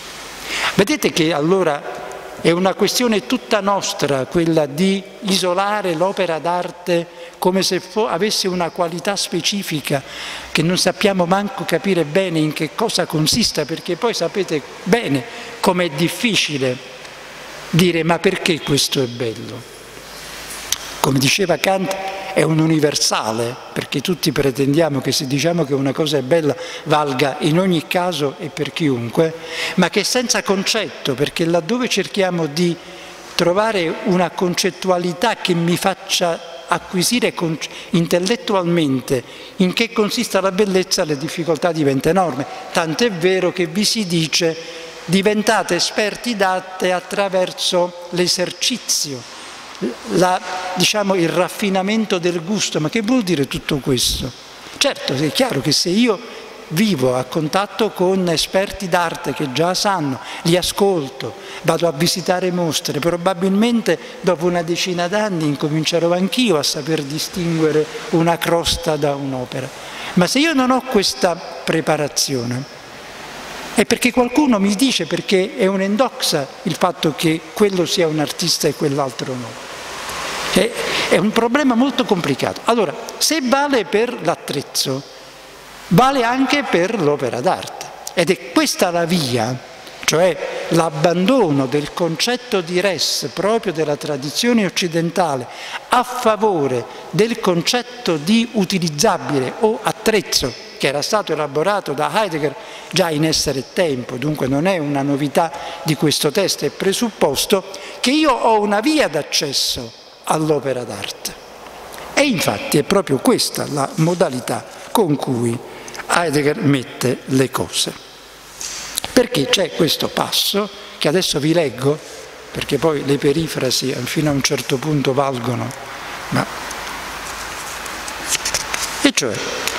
Vedete che allora è una questione tutta nostra quella di isolare l'opera d'arte come se avesse una qualità specifica che non sappiamo manco capire bene in che cosa consista, perché poi sapete bene com'è difficile dire ma perché questo è bello. Come diceva Kant, è un universale, perché tutti pretendiamo che se diciamo che una cosa è bella valga in ogni caso e per chiunque, ma che è senza concetto, perché laddove cerchiamo di trovare una concettualità che mi faccia acquisire intellettualmente in che consiste la bellezza, la difficoltà diventa enorme. Tant'è vero che vi si dice diventate esperti d'arte attraverso l'esercizio, la, diciamo, il raffinamento del gusto. Ma che vuol dire tutto questo? Certo, è chiaro che se io vivo a contatto con esperti d'arte che già sanno, li ascolto, vado a visitare mostre, probabilmente dopo una decina d'anni incomincerò anch'io a saper distinguere una crosta da un'opera. Ma se io non ho questa preparazione, è perché qualcuno mi dice, perché è un'endoxa il fatto che quello sia un artista e quell'altro no. È, è un problema molto complicato. Allora, se vale per l'attrezzo, vale anche per l'opera d'arte, ed è questa la via, cioè l'abbandono del concetto di res proprio della tradizione occidentale a favore del concetto di utilizzabile o attrezzo che era stato elaborato da Heidegger già in Essere e Tempo, dunque non è una novità di questo testo, è presupposto che io ho una via d'accesso all'opera d'arte. E infatti è proprio questa la modalità con cui Heidegger mette le cose, perché c'è questo passo che adesso vi leggo, perché poi le perifrasi fino a un certo punto valgono, ma... e cioè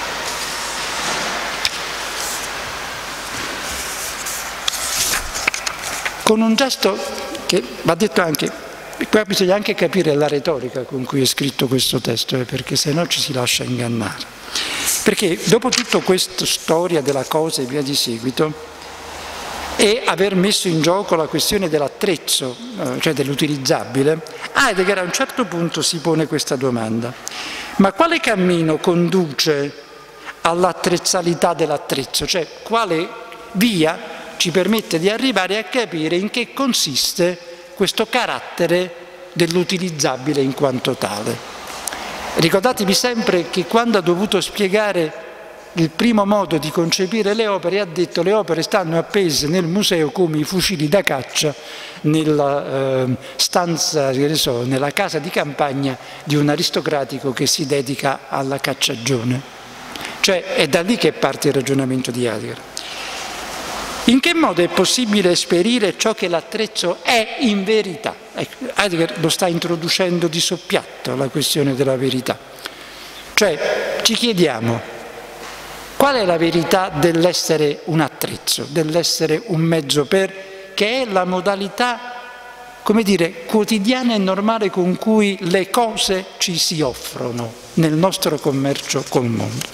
con un gesto che va detto anche, qua bisogna anche capire la retorica con cui è scritto questo testo, eh, perché se no ci si lascia ingannare. Perché dopo tutta questa storia della cosa e via di seguito, e aver messo in gioco la questione dell'attrezzo, cioè dell'utilizzabile, Heidegger a un certo punto si pone questa domanda: ma quale cammino conduce all'attrezzalità dell'attrezzo? Cioè quale via ci permette di arrivare a capire in che consiste questo carattere dell'utilizzabile in quanto tale? Ricordatevi sempre che quando ha dovuto spiegare il primo modo di concepire le opere, ha detto: le opere stanno appese nel museo come i fucili da caccia nella eh, stanza, che ne so, nella casa di campagna di un aristocratico che si dedica alla cacciagione. Cioè è da lì che parte il ragionamento di Heidegger. In che modo è possibile esperire ciò che l'attrezzo è in verità? Ecco, Heidegger lo sta introducendo di soppiatto la questione della verità. Cioè ci chiediamo: qual è la verità dell'essere un attrezzo, dell'essere un mezzo per, che è la modalità, come dire, quotidiana e normale con cui le cose ci si offrono nel nostro commercio col mondo?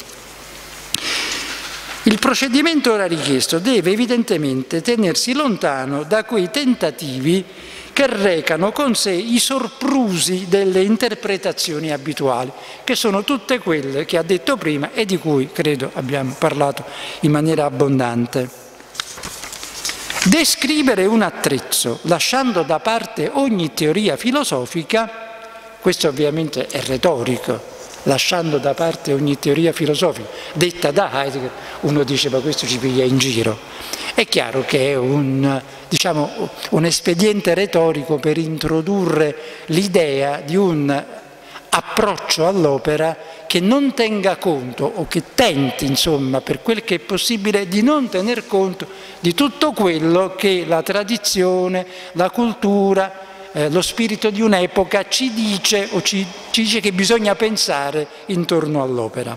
Il procedimento ora richiesto deve evidentemente tenersi lontano da quei tentativi che recano con sé i soprusi delle interpretazioni abituali, che sono tutte quelle che ha detto prima e di cui credo abbiamo parlato in maniera abbondante. Descrivere un attrezzo lasciando da parte ogni teoria filosofica, questo ovviamente è retorico, lasciando da parte ogni teoria filosofica, detta da Heidegger, uno dice: ma questo ci piglia in giro. È chiaro che è un, diciamo, un espediente retorico per introdurre l'idea di un approccio all'opera che non tenga conto, o che tenti, insomma, per quel che è possibile, di non tener conto di tutto quello che la tradizione, la cultura, eh, lo spirito di un'epoca ci dice, o ci, ci dice che bisogna pensare intorno all'opera.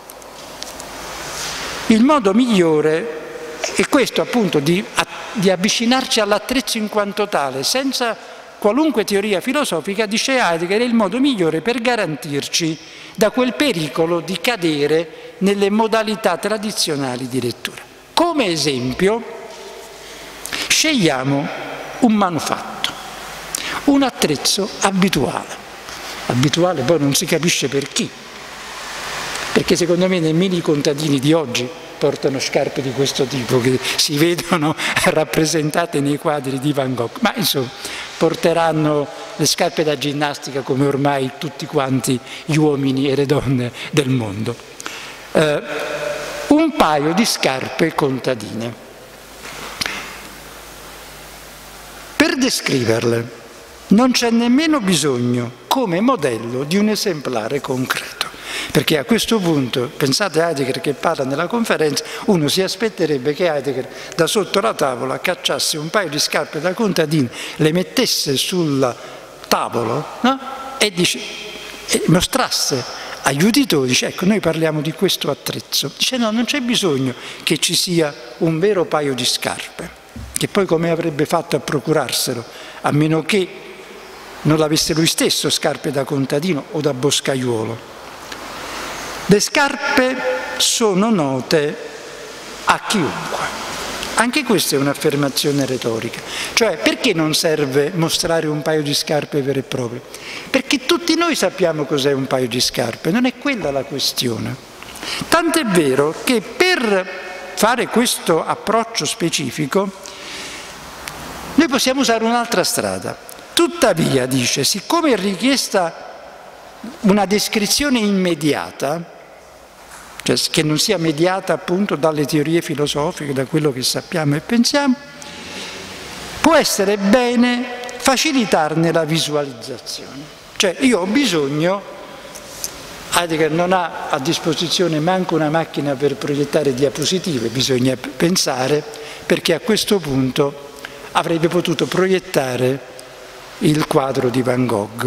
Il modo migliore è questo, appunto, di, di avvicinarci all'attrezzo in quanto tale, senza qualunque teoria filosofica, dice Heidegger, è il modo migliore per garantirci da quel pericolo di cadere nelle modalità tradizionali di lettura. Come esempio, scegliamo un manufatto, un attrezzo abituale. Abituale poi non si capisce per chi, perché secondo me nemmeno i contadini di oggi portano scarpe di questo tipo che si vedono rappresentate nei quadri di Van Gogh, ma insomma porteranno le scarpe da ginnastica come ormai tutti quanti gli uomini e le donne del mondo. Eh, un paio di scarpe contadine. Per descriverle non c'è nemmeno bisogno come modello di un esemplare concreto. Perché a questo punto, pensate a Heidegger che parla nella conferenza, uno si aspetterebbe che Heidegger da sotto la tavola cacciasse un paio di scarpe da contadino, le mettesse sul tavolo, no? e, dice, e mostrasse agli uditori, dice: ecco, noi parliamo di questo attrezzo. Dice: no, non c'è bisogno che ci sia un vero paio di scarpe, che poi come avrebbe fatto a procurarselo, a meno che non l'avesse lui stesso scarpe da contadino o da boscaiuolo. Le scarpe sono note a chiunque. Anche questa è un'affermazione retorica. Cioè, perché non serve mostrare un paio di scarpe vere e proprie? Perché tutti noi sappiamo cos'è un paio di scarpe, non è quella la questione. Tant'è vero che per fare questo approccio specifico noi possiamo usare un'altra strada. Tuttavia, dice, siccome è richiesta una descrizione immediata, cioè che non sia mediata appunto dalle teorie filosofiche, da quello che sappiamo e pensiamo, può essere bene facilitarne la visualizzazione. Cioè io ho bisogno, Heidegger non ha a disposizione manco una macchina per proiettare diapositive, bisogna pensare, perché a questo punto avrebbe potuto proiettare il quadro di Van Gogh.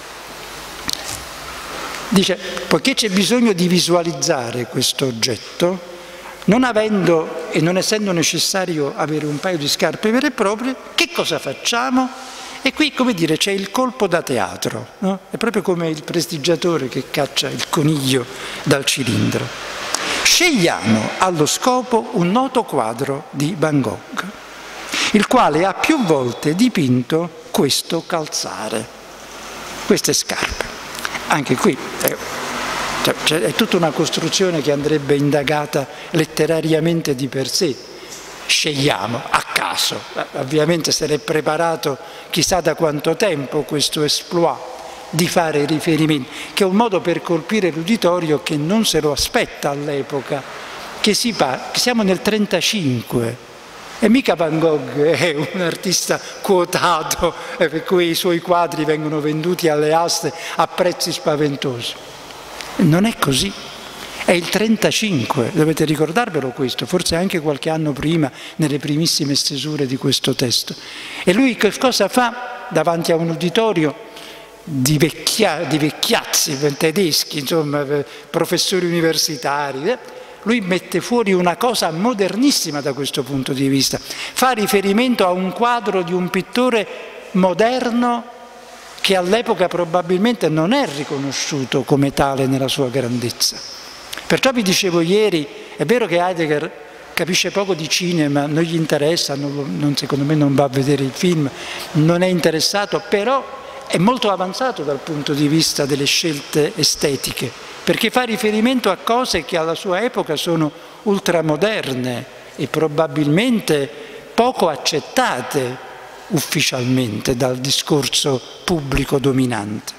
Dice, poiché c'è bisogno di visualizzare questo oggetto, non avendo e non essendo necessario avere un paio di scarpe vere e proprie, che cosa facciamo? E qui, come dire, c'è il colpo da teatro, no? È proprio come il prestigiatore che caccia il coniglio dal cilindro. Scegliamo allo scopo un noto quadro di Van Gogh. il quale ha più volte dipinto questo calzare, queste scarpe. Anche qui è, cioè, è tutta una costruzione che andrebbe indagata letterariamente di per sé. Scegliamo a caso, ovviamente se l'è preparato chissà da quanto tempo questo exploit di fare riferimenti, che è un modo per colpire l'uditorio che non se lo aspetta all'epoca, che si fa, siamo nel trentacinque e mica Van Gogh è un artista quotato per cui i suoi quadri vengono venduti alle aste a prezzi spaventosi. Non è così. È il trentacinque, dovete ricordarvelo questo, forse anche qualche anno prima, nelle primissime stesure di questo testo. E lui che cosa fa davanti a un uditorio di, vecchia, di vecchiazzi tedeschi, insomma, professori universitari? Lui mette fuori una cosa modernissima da questo punto di vista. Fa riferimento a un quadro di un pittore moderno che all'epoca probabilmente non è riconosciuto come tale nella sua grandezza. Perciò vi dicevo ieri, è vero che Heidegger capisce poco di cinema, non gli interessa, non, non, secondo me non va a vedere il film, non è interessato, però è molto avanzato dal punto di vista delle scelte estetiche, perché fa riferimento a cose che alla sua epoca sono ultramoderne e probabilmente poco accettate ufficialmente dal discorso pubblico dominante.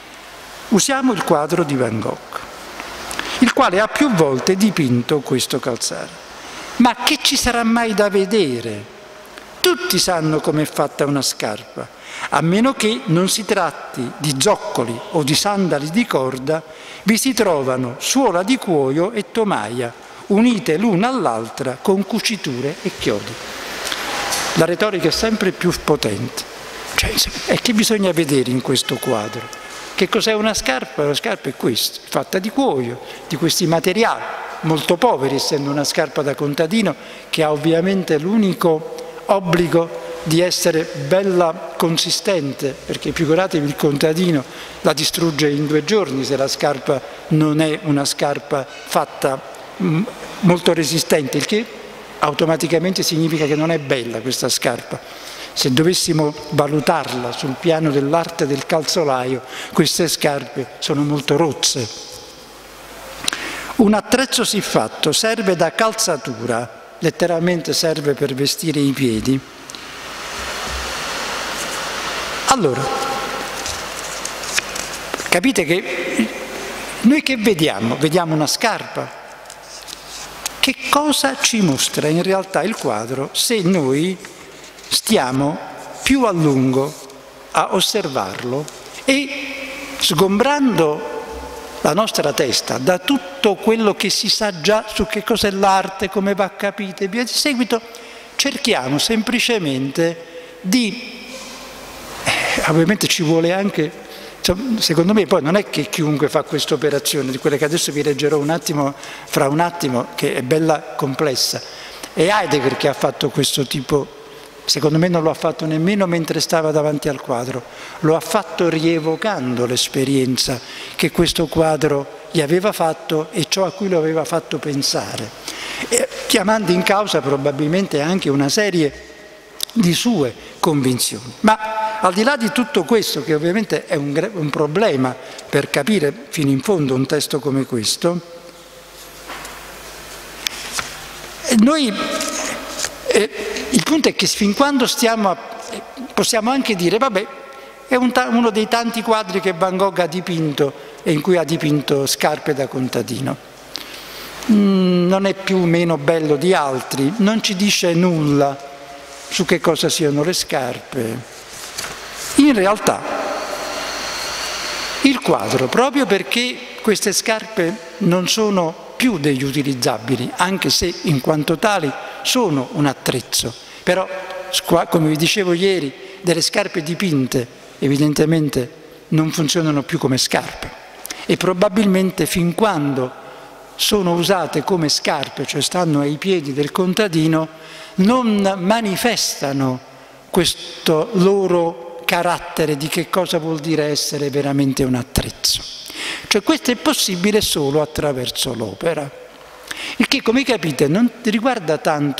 Usiamo il quadro di Van Gogh, il quale ha più volte dipinto questo calzare. Ma che ci sarà mai da vedere? Tutti sanno com'è fatta una scarpa, a meno che non si tratti di zoccoli o di sandali di corda, vi si trovano suola di cuoio e tomaia, unite l'una all'altra con cuciture e chiodi. La retorica è sempre più potente. Cioè, e che bisogna vedere in questo quadro? Che cos'è una scarpa? Una scarpa è questa, fatta di cuoio, di questi materiali, molto poveri, essendo una scarpa da contadino, che ha ovviamente l'unico obbligo di essere bella consistente, perché figuratevi il contadino la distrugge in due giorni se la scarpa non è una scarpa fatta molto resistente, il che automaticamente significa che non è bella questa scarpa. Se dovessimo valutarla sul piano dell'arte del calzolaio, queste scarpe sono molto rozze. Un attrezzo siffatto serve da calzatura, letteralmente serve per vestire i piedi. Allora, capite che noi che vediamo? Vediamo una scarpa. Che cosa ci mostra in realtà il quadro se noi stiamo più a lungo a osservarlo e sgombrando la nostra testa da tutto quello che si sa già su che cos'è l'arte, come va capita e via di seguito, cerchiamo semplicemente di, eh, ovviamente ci vuole anche, insomma, secondo me poi non è che chiunque fa questa operazione, di quelle che adesso vi leggerò un attimo, fra un attimo, che è bella complessa, è Heidegger che ha fatto questo tipo. Secondo me non lo ha fatto nemmeno mentre stava davanti al quadro, lo ha fatto rievocando l'esperienza che questo quadro gli aveva fatto e ciò a cui lo aveva fatto pensare, e chiamando in causa probabilmente anche una serie di sue convinzioni. Ma al di là di tutto questo, che ovviamente è un, un problema per capire fino in fondo un testo come questo, noi... Eh, il punto è che fin quando stiamo a, possiamo anche dire, vabbè, è un uno dei tanti quadri che Van Gogh ha dipinto e in cui ha dipinto scarpe da contadino. Mm, non è più o meno bello di altri, non ci dice nulla su che cosa siano le scarpe. In realtà, il quadro, proprio perché queste scarpe non sono più degli utilizzabili, anche se in quanto tali sono un attrezzo, però come vi dicevo ieri, delle scarpe dipinte evidentemente non funzionano più come scarpe e probabilmente fin quando sono usate come scarpe, cioè stanno ai piedi del contadino, non manifestano questo loro carattere di che cosa vuol dire essere veramente un attrezzo. Cioè questo è possibile solo attraverso l'opera, il che, come capite, non riguarda tanto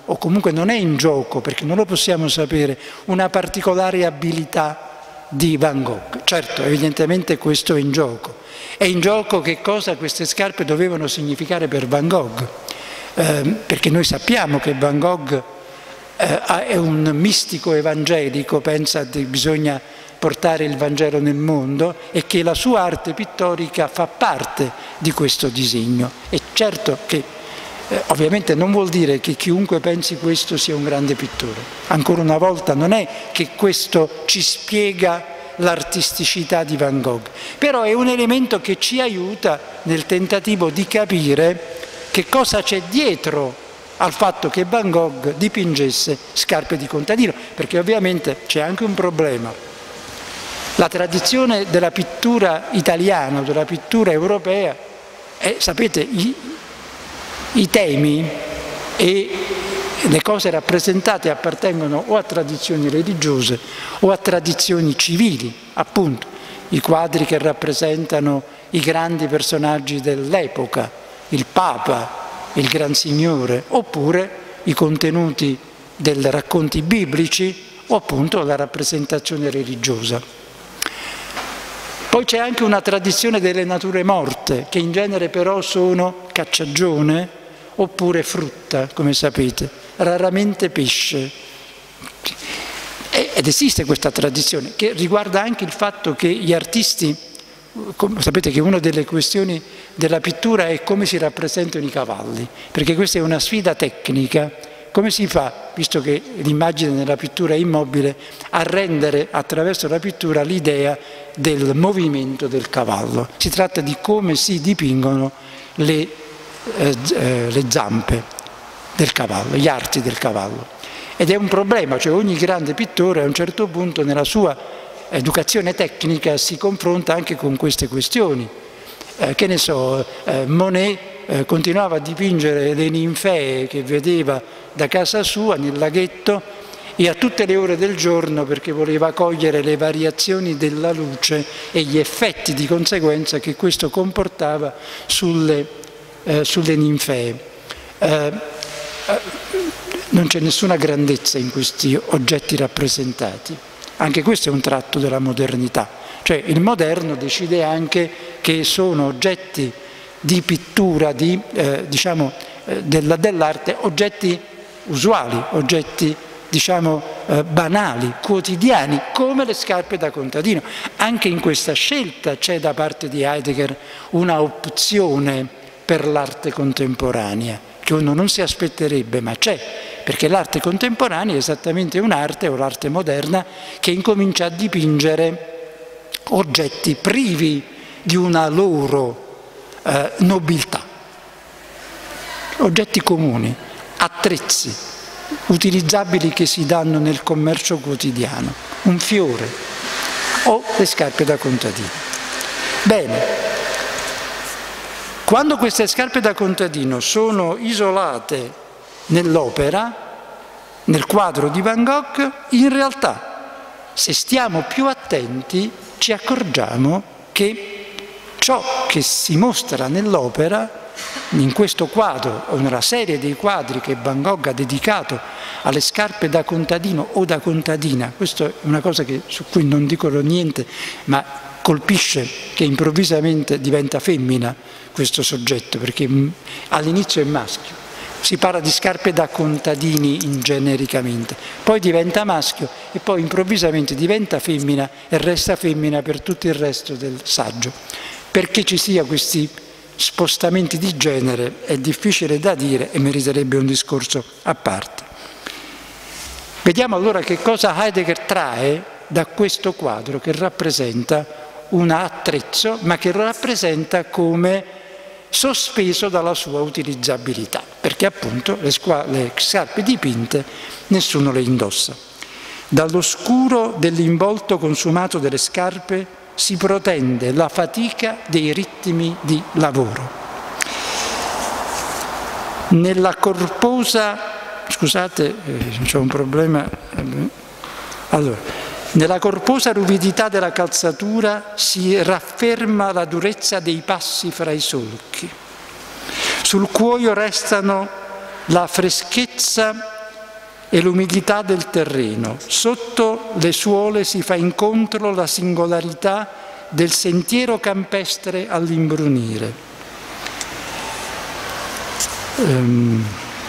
o comunque non è in gioco, perché non lo possiamo sapere, una particolare abilità di Van Gogh. Certo, evidentemente questo è in gioco. È in gioco che cosa queste scarpe dovevano significare per Van Gogh, eh, perché noi sappiamo che Van Gogh eh, è un mistico evangelico, pensa che bisogna portare il Vangelo nel mondo e che la sua arte pittorica fa parte di questo disegno. E certo che eh, ovviamente non vuol dire che chiunque pensi questo sia un grande pittore. Ancora una volta non è che questo ci spiega l'artisticità di Van Gogh, però è un elemento che ci aiuta nel tentativo di capire che cosa c'è dietro al fatto che Van Gogh dipingesse scarpe di contadino, perché ovviamente c'è anche un problema. La tradizione della pittura italiana, della pittura europea, è, sapete, i, i temi e le cose rappresentate appartengono o a tradizioni religiose o a tradizioni civili, appunto. I quadri che rappresentano i grandi personaggi dell'epoca, il Papa, il Gran Signore, oppure i contenuti dei racconti biblici o appunto la rappresentazione religiosa. Poi c'è anche una tradizione delle nature morte, che in genere però sono cacciagione oppure frutta, come sapete, raramente pesce. Ed esiste questa tradizione, che riguarda anche il fatto che gli artisti, sapete che una delle questioni della pittura è come si rappresentano i cavalli, perché questa è una sfida tecnica. Come si fa, visto che l'immagine nella pittura è immobile, a rendere attraverso la pittura l'idea del movimento del cavallo? Si tratta di come si dipingono le, eh, le zampe del cavallo, gli arti del cavallo. Ed è un problema, cioè ogni grande pittore a un certo punto nella sua educazione tecnica si confronta anche con queste questioni. Eh, che ne so, eh, Monet eh, continuava a dipingere le ninfee che vedeva da casa sua nel laghetto e a tutte le ore del giorno, perché voleva cogliere le variazioni della luce e gli effetti di conseguenza che questo comportava sulle, eh, sulle ninfee. Eh, non c'è nessuna grandezza in questi oggetti rappresentati. Anche questo è un tratto della modernità, cioè il moderno decide anche che sono oggetti di pittura, di, eh, diciamo, eh, della, dell'arte, oggetti usuali, oggetti diciamo eh, banali, quotidiani, come le scarpe da contadino. Anche in questa scelta c'è da parte di Heidegger una opzione per l'arte contemporanea, che uno non si aspetterebbe, ma c'è, perché l'arte contemporanea è esattamente un'arte, o l'arte moderna, che incomincia a dipingere oggetti privi di una loro eh, nobiltà, oggetti comuni, attrezzi utilizzabili che si danno nel commercio quotidiano, un fiore o le scarpe da contadino. Bene, quando queste scarpe da contadino sono isolate nell'opera, nel quadro di Van Gogh, in realtà, se stiamo più attenti, ci accorgiamo che ciò che si mostra nell'opera, in questo quadro o nella serie dei quadri che Van Gogh ha dedicato alle scarpe da contadino o da contadina, questa è una cosa che, su cui non dicono niente, ma colpisce che improvvisamente diventa femmina questo soggetto, perché all'inizio è maschio. Si parla di scarpe da contadini in genericamente, poi diventa maschio e poi improvvisamente diventa femmina e resta femmina per tutto il resto del saggio. Perché ci sia questi spostamenti di genere è difficile da dire e meriterebbe un discorso a parte. Vediamo allora che cosa Heidegger trae da questo quadro che rappresenta un attrezzo, ma che lo rappresenta come sospeso dalla sua utilizzabilità, perché appunto le, le scarpe dipinte nessuno le indossa. Dall'oscuro dell'involto consumato delle scarpe si protende la fatica dei ritmi di lavoro. Nella corposa, scusate, eh, c'è un problema, allora, nella corposa ruvidità della calzatura si rafferma la durezza dei passi fra i solchi. Sul cuoio restano la freschezza e l'umidità del terreno. Sotto le suole si fa incontro la singolarità del sentiero campestre all'imbrunire. Um,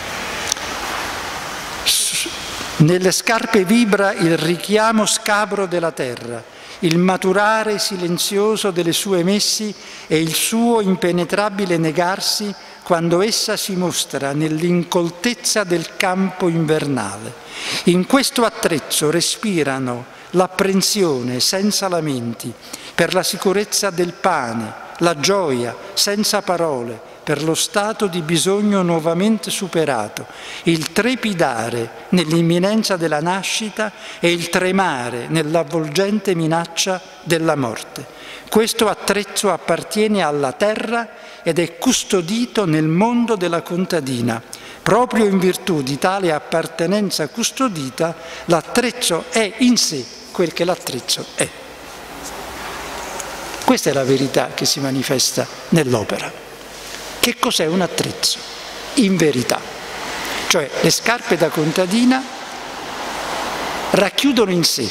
nelle scarpe vibra il richiamo scabro della terra, il maturare silenzioso delle sue messi e il suo impenetrabile negarsi quando essa si mostra nell'incoltezza del campo invernale. In questo attrezzo respirano l'apprensione senza lamenti per la sicurezza del pane, la gioia senza parole per lo stato di bisogno nuovamente superato, il trepidare nell'imminenza della nascita e il tremare nell'avvolgente minaccia della morte. Questo attrezzo appartiene alla terra ed è custodito nel mondo della contadina. Proprio in virtù di tale appartenenza custodita, l'attrezzo è in sé quel che l'attrezzo è. Questa è la verità che si manifesta nell'opera. Che cos'è un attrezzo? In verità. Cioè le scarpe da contadina racchiudono in sé,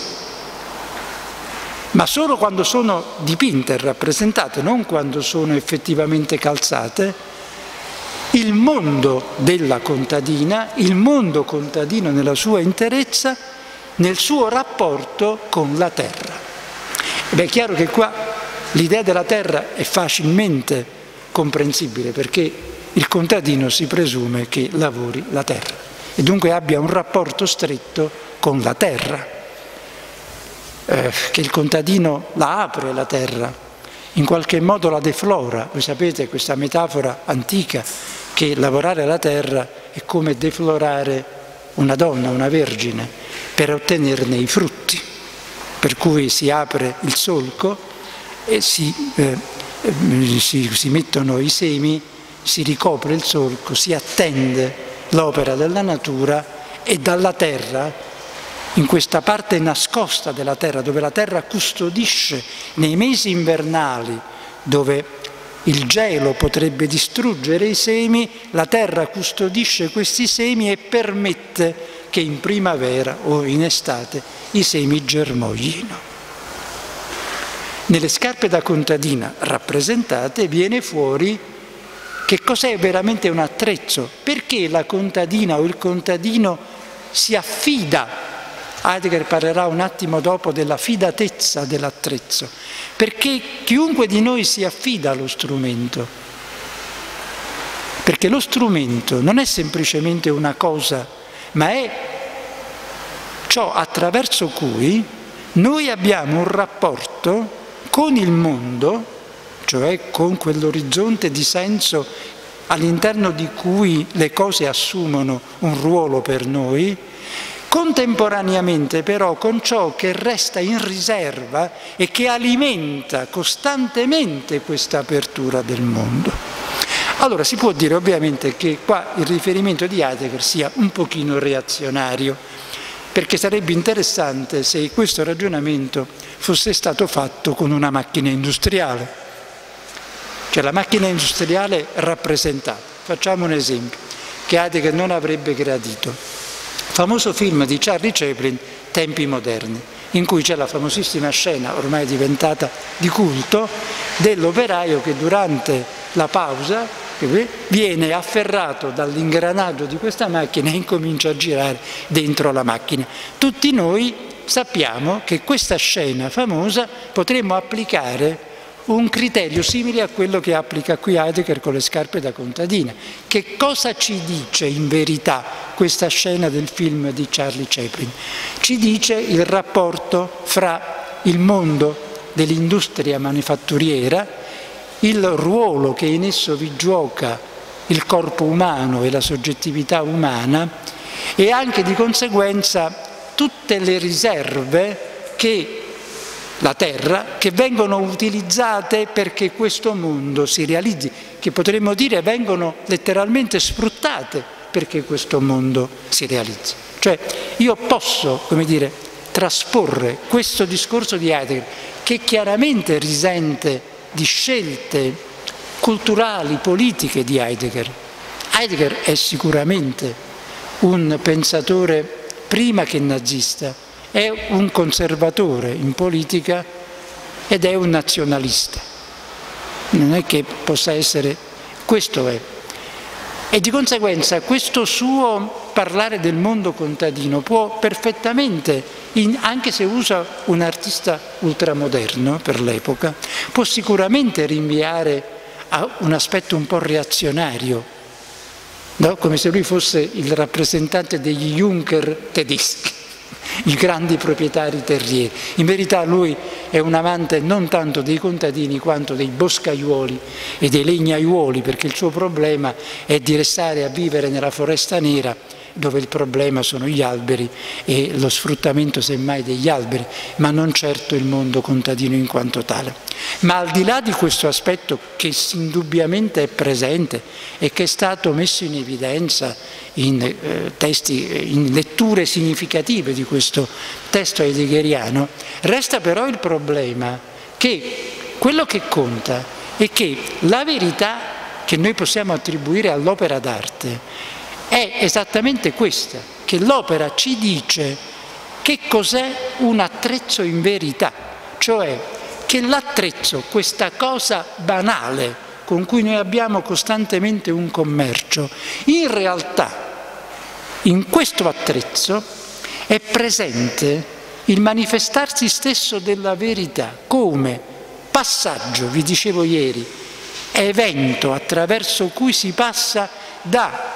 ma solo quando sono dipinte e rappresentate, non quando sono effettivamente calzate, il mondo della contadina, il mondo contadino nella sua interezza, nel suo rapporto con la terra. Beh, è chiaro che qua l'idea della terra è facilmente comprensibile, perché il contadino si presume che lavori la terra e dunque abbia un rapporto stretto con la terra, eh, che il contadino la apre la terra, in qualche modo la deflora. Voi sapete questa metafora antica che lavorare la terra è come deflorare una donna, una vergine, per ottenerne i frutti, per cui si apre il solco e si... Eh, Si, si mettono i semi, si ricopre il solco, si attende l'opera della natura e dalla terra, in questa parte nascosta della terra, dove la terra custodisce nei mesi invernali, dove il gelo potrebbe distruggere i semi, la terra custodisce questi semi e permette che in primavera o in estate i semi germoglino. Nelle scarpe da contadina rappresentate viene fuori che cos'è veramente un attrezzo, perché la contadina o il contadino si affida. Heidegger parlerà un attimo dopo della fidatezza dell'attrezzo, perché chiunque di noi si affida allo strumento, perché lo strumento non è semplicemente una cosa, ma è ciò attraverso cui noi abbiamo un rapporto con il mondo, cioè con quell'orizzonte di senso all'interno di cui le cose assumono un ruolo per noi, contemporaneamente però con ciò che resta in riserva e che alimenta costantemente questa apertura del mondo. Allora si può dire ovviamente che qua il riferimento di Heidegger sia un pochino reazionario, perché sarebbe interessante se questo ragionamento fosse stato fatto con una macchina industriale, cioè la macchina industriale rappresentata. Facciamo un esempio che Heidegger non avrebbe gradito. Famoso film di Charlie Chaplin, Tempi moderni, in cui c'è la famosissima scena, ormai diventata di culto, dell'operaio che durante la pausa viene afferrato dall'ingranaggio di questa macchina e incomincia a girare dentro la macchina. Tutti noi sappiamo che questa scena famosa potremmo applicare un criterio simile a quello che applica qui Heidegger con le scarpe da contadina. Che cosa ci dice in verità questa scena del film di Charlie Chaplin? Ci dice il rapporto fra il mondo dell'industria manifatturiera, il ruolo che in esso vi gioca il corpo umano e la soggettività umana e anche di conseguenza tutte le riserve che la terra che vengono utilizzate perché questo mondo si realizzi, che potremmo dire vengono letteralmente sfruttate perché questo mondo si realizzi. Cioè io posso, come dire, trasporre questo discorso di Heidegger, che chiaramente risente di scelte culturali, politiche di Heidegger. Heidegger è sicuramente un pensatore prima che nazista, è un conservatore in politica ed è un nazionalista. Non è che possa essere, questo è. E di conseguenza questo suo parlare del mondo contadino può perfettamente, in, anche se usa un artista ultramoderno per l'epoca, può sicuramente rinviare a un aspetto un po' reazionario, no? Come se lui fosse il rappresentante degli Junker tedeschi, i grandi proprietari terrieri. In verità lui è un amante non tanto dei contadini quanto dei boscaiuoli e dei legnaiuoli, perché il suo problema è di restare a vivere nella foresta nera, dove il problema sono gli alberi e lo sfruttamento semmai degli alberi, ma non certo il mondo contadino in quanto tale. Ma al di là di questo aspetto che indubbiamente è presente e che è stato messo in evidenza in eh, testi, in letture significative di questo testo heideggeriano, resta però il problema che quello che conta è che la verità che noi possiamo attribuire all'opera d'arte è esattamente questa, che l'opera ci dice che cos'è un attrezzo in verità, cioè che l'attrezzo, questa cosa banale con cui noi abbiamo costantemente un commercio, in realtà in questo attrezzo è presente il manifestarsi stesso della verità come passaggio, vi dicevo ieri, evento attraverso cui si passa da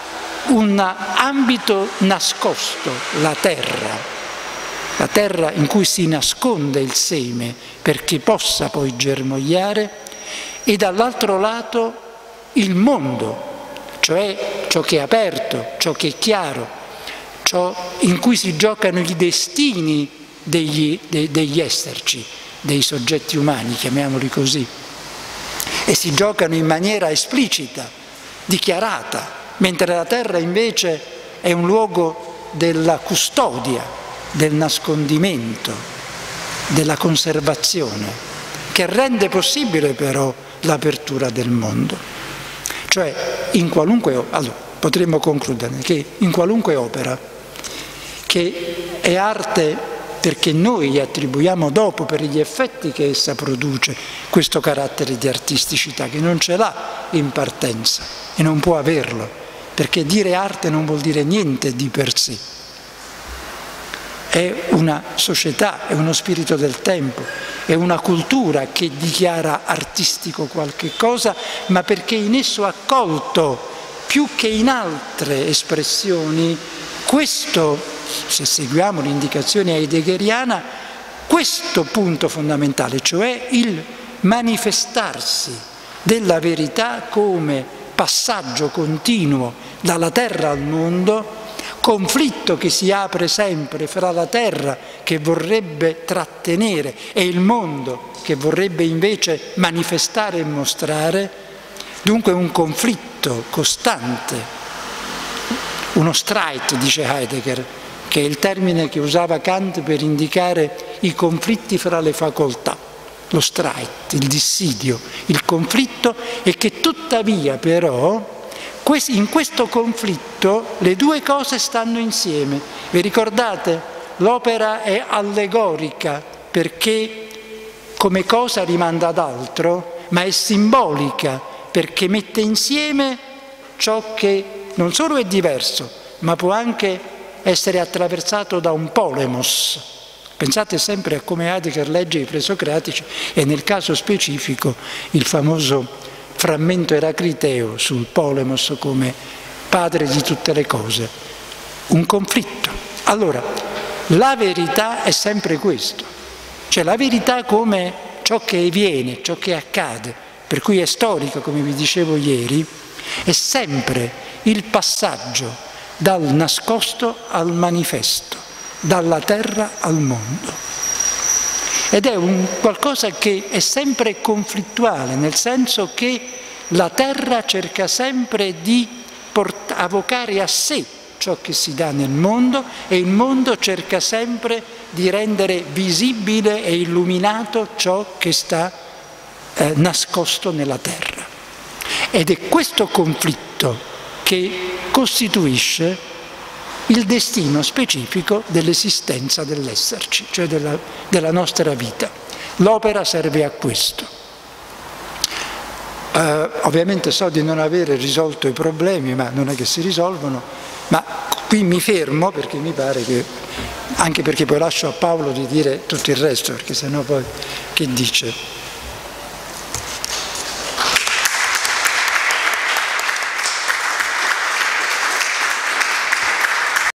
un ambito nascosto, la terra, la terra in cui si nasconde il seme perché possa poi germogliare, e dall'altro lato il mondo, cioè ciò che è aperto, ciò che è chiaro, ciò in cui si giocano i destini degli, de, degli esserci, dei soggetti umani, chiamiamoli così, e si giocano in maniera esplicita, dichiarata, mentre la terra invece è un luogo della custodia, del nascondimento, della conservazione, che rende possibile però l'apertura del mondo. Cioè, in qualunque, allora, potremmo concludere che in qualunque opera, che è arte perché noi gli attribuiamo dopo, per gli effetti che essa produce, questo carattere di artisticità, che non ce l'ha in partenza e non può averlo, perché dire arte non vuol dire niente di per sé. È una società, è uno spirito del tempo, è una cultura che dichiara artistico qualche cosa, ma perché in esso ha colto, più che in altre espressioni, questo, se seguiamo l'indicazione heideggeriana, questo punto fondamentale, cioè il manifestarsi della verità come passaggio continuo dalla terra al mondo, conflitto che si apre sempre fra la terra che vorrebbe trattenere e il mondo che vorrebbe invece manifestare e mostrare, dunque un conflitto costante, uno Streit, dice Heidegger, che è il termine che usava Kant per indicare i conflitti fra le facoltà. Lo Streit, il dissidio, il conflitto, e che tuttavia però in questo conflitto le due cose stanno insieme. Vi ricordate? L'opera è allegorica perché come cosa rimanda ad altro, ma è simbolica perché mette insieme ciò che non solo è diverso, ma può anche essere attraversato da un polemos. Pensate sempre a come Heidegger legge i presocratici e nel caso specifico il famoso frammento eracliteo sul polemos come padre di tutte le cose. Un conflitto. Allora, la verità è sempre questo. Cioè la verità come ciò che avviene, ciò che accade, per cui è storica, come vi dicevo ieri, è sempre il passaggio dal nascosto al manifesto, dalla terra al mondo. Ed è un qualcosa che è sempre conflittuale, nel senso che la terra cerca sempre di port- avvocare a sé ciò che si dà nel mondo e il mondo cerca sempre di rendere visibile e illuminato ciò che sta eh, nascosto nella terra. Ed è questo conflitto che costituisce il destino specifico dell'esistenza dell'esserci, cioè della, della nostra vita. L'opera serve a questo. Uh, ovviamente so di non avere risolto i problemi, ma non è che si risolvono, ma qui mi fermo perché mi pare che, anche perché poi lascio a Paolo di dire tutto il resto, perché sennò poi che dice?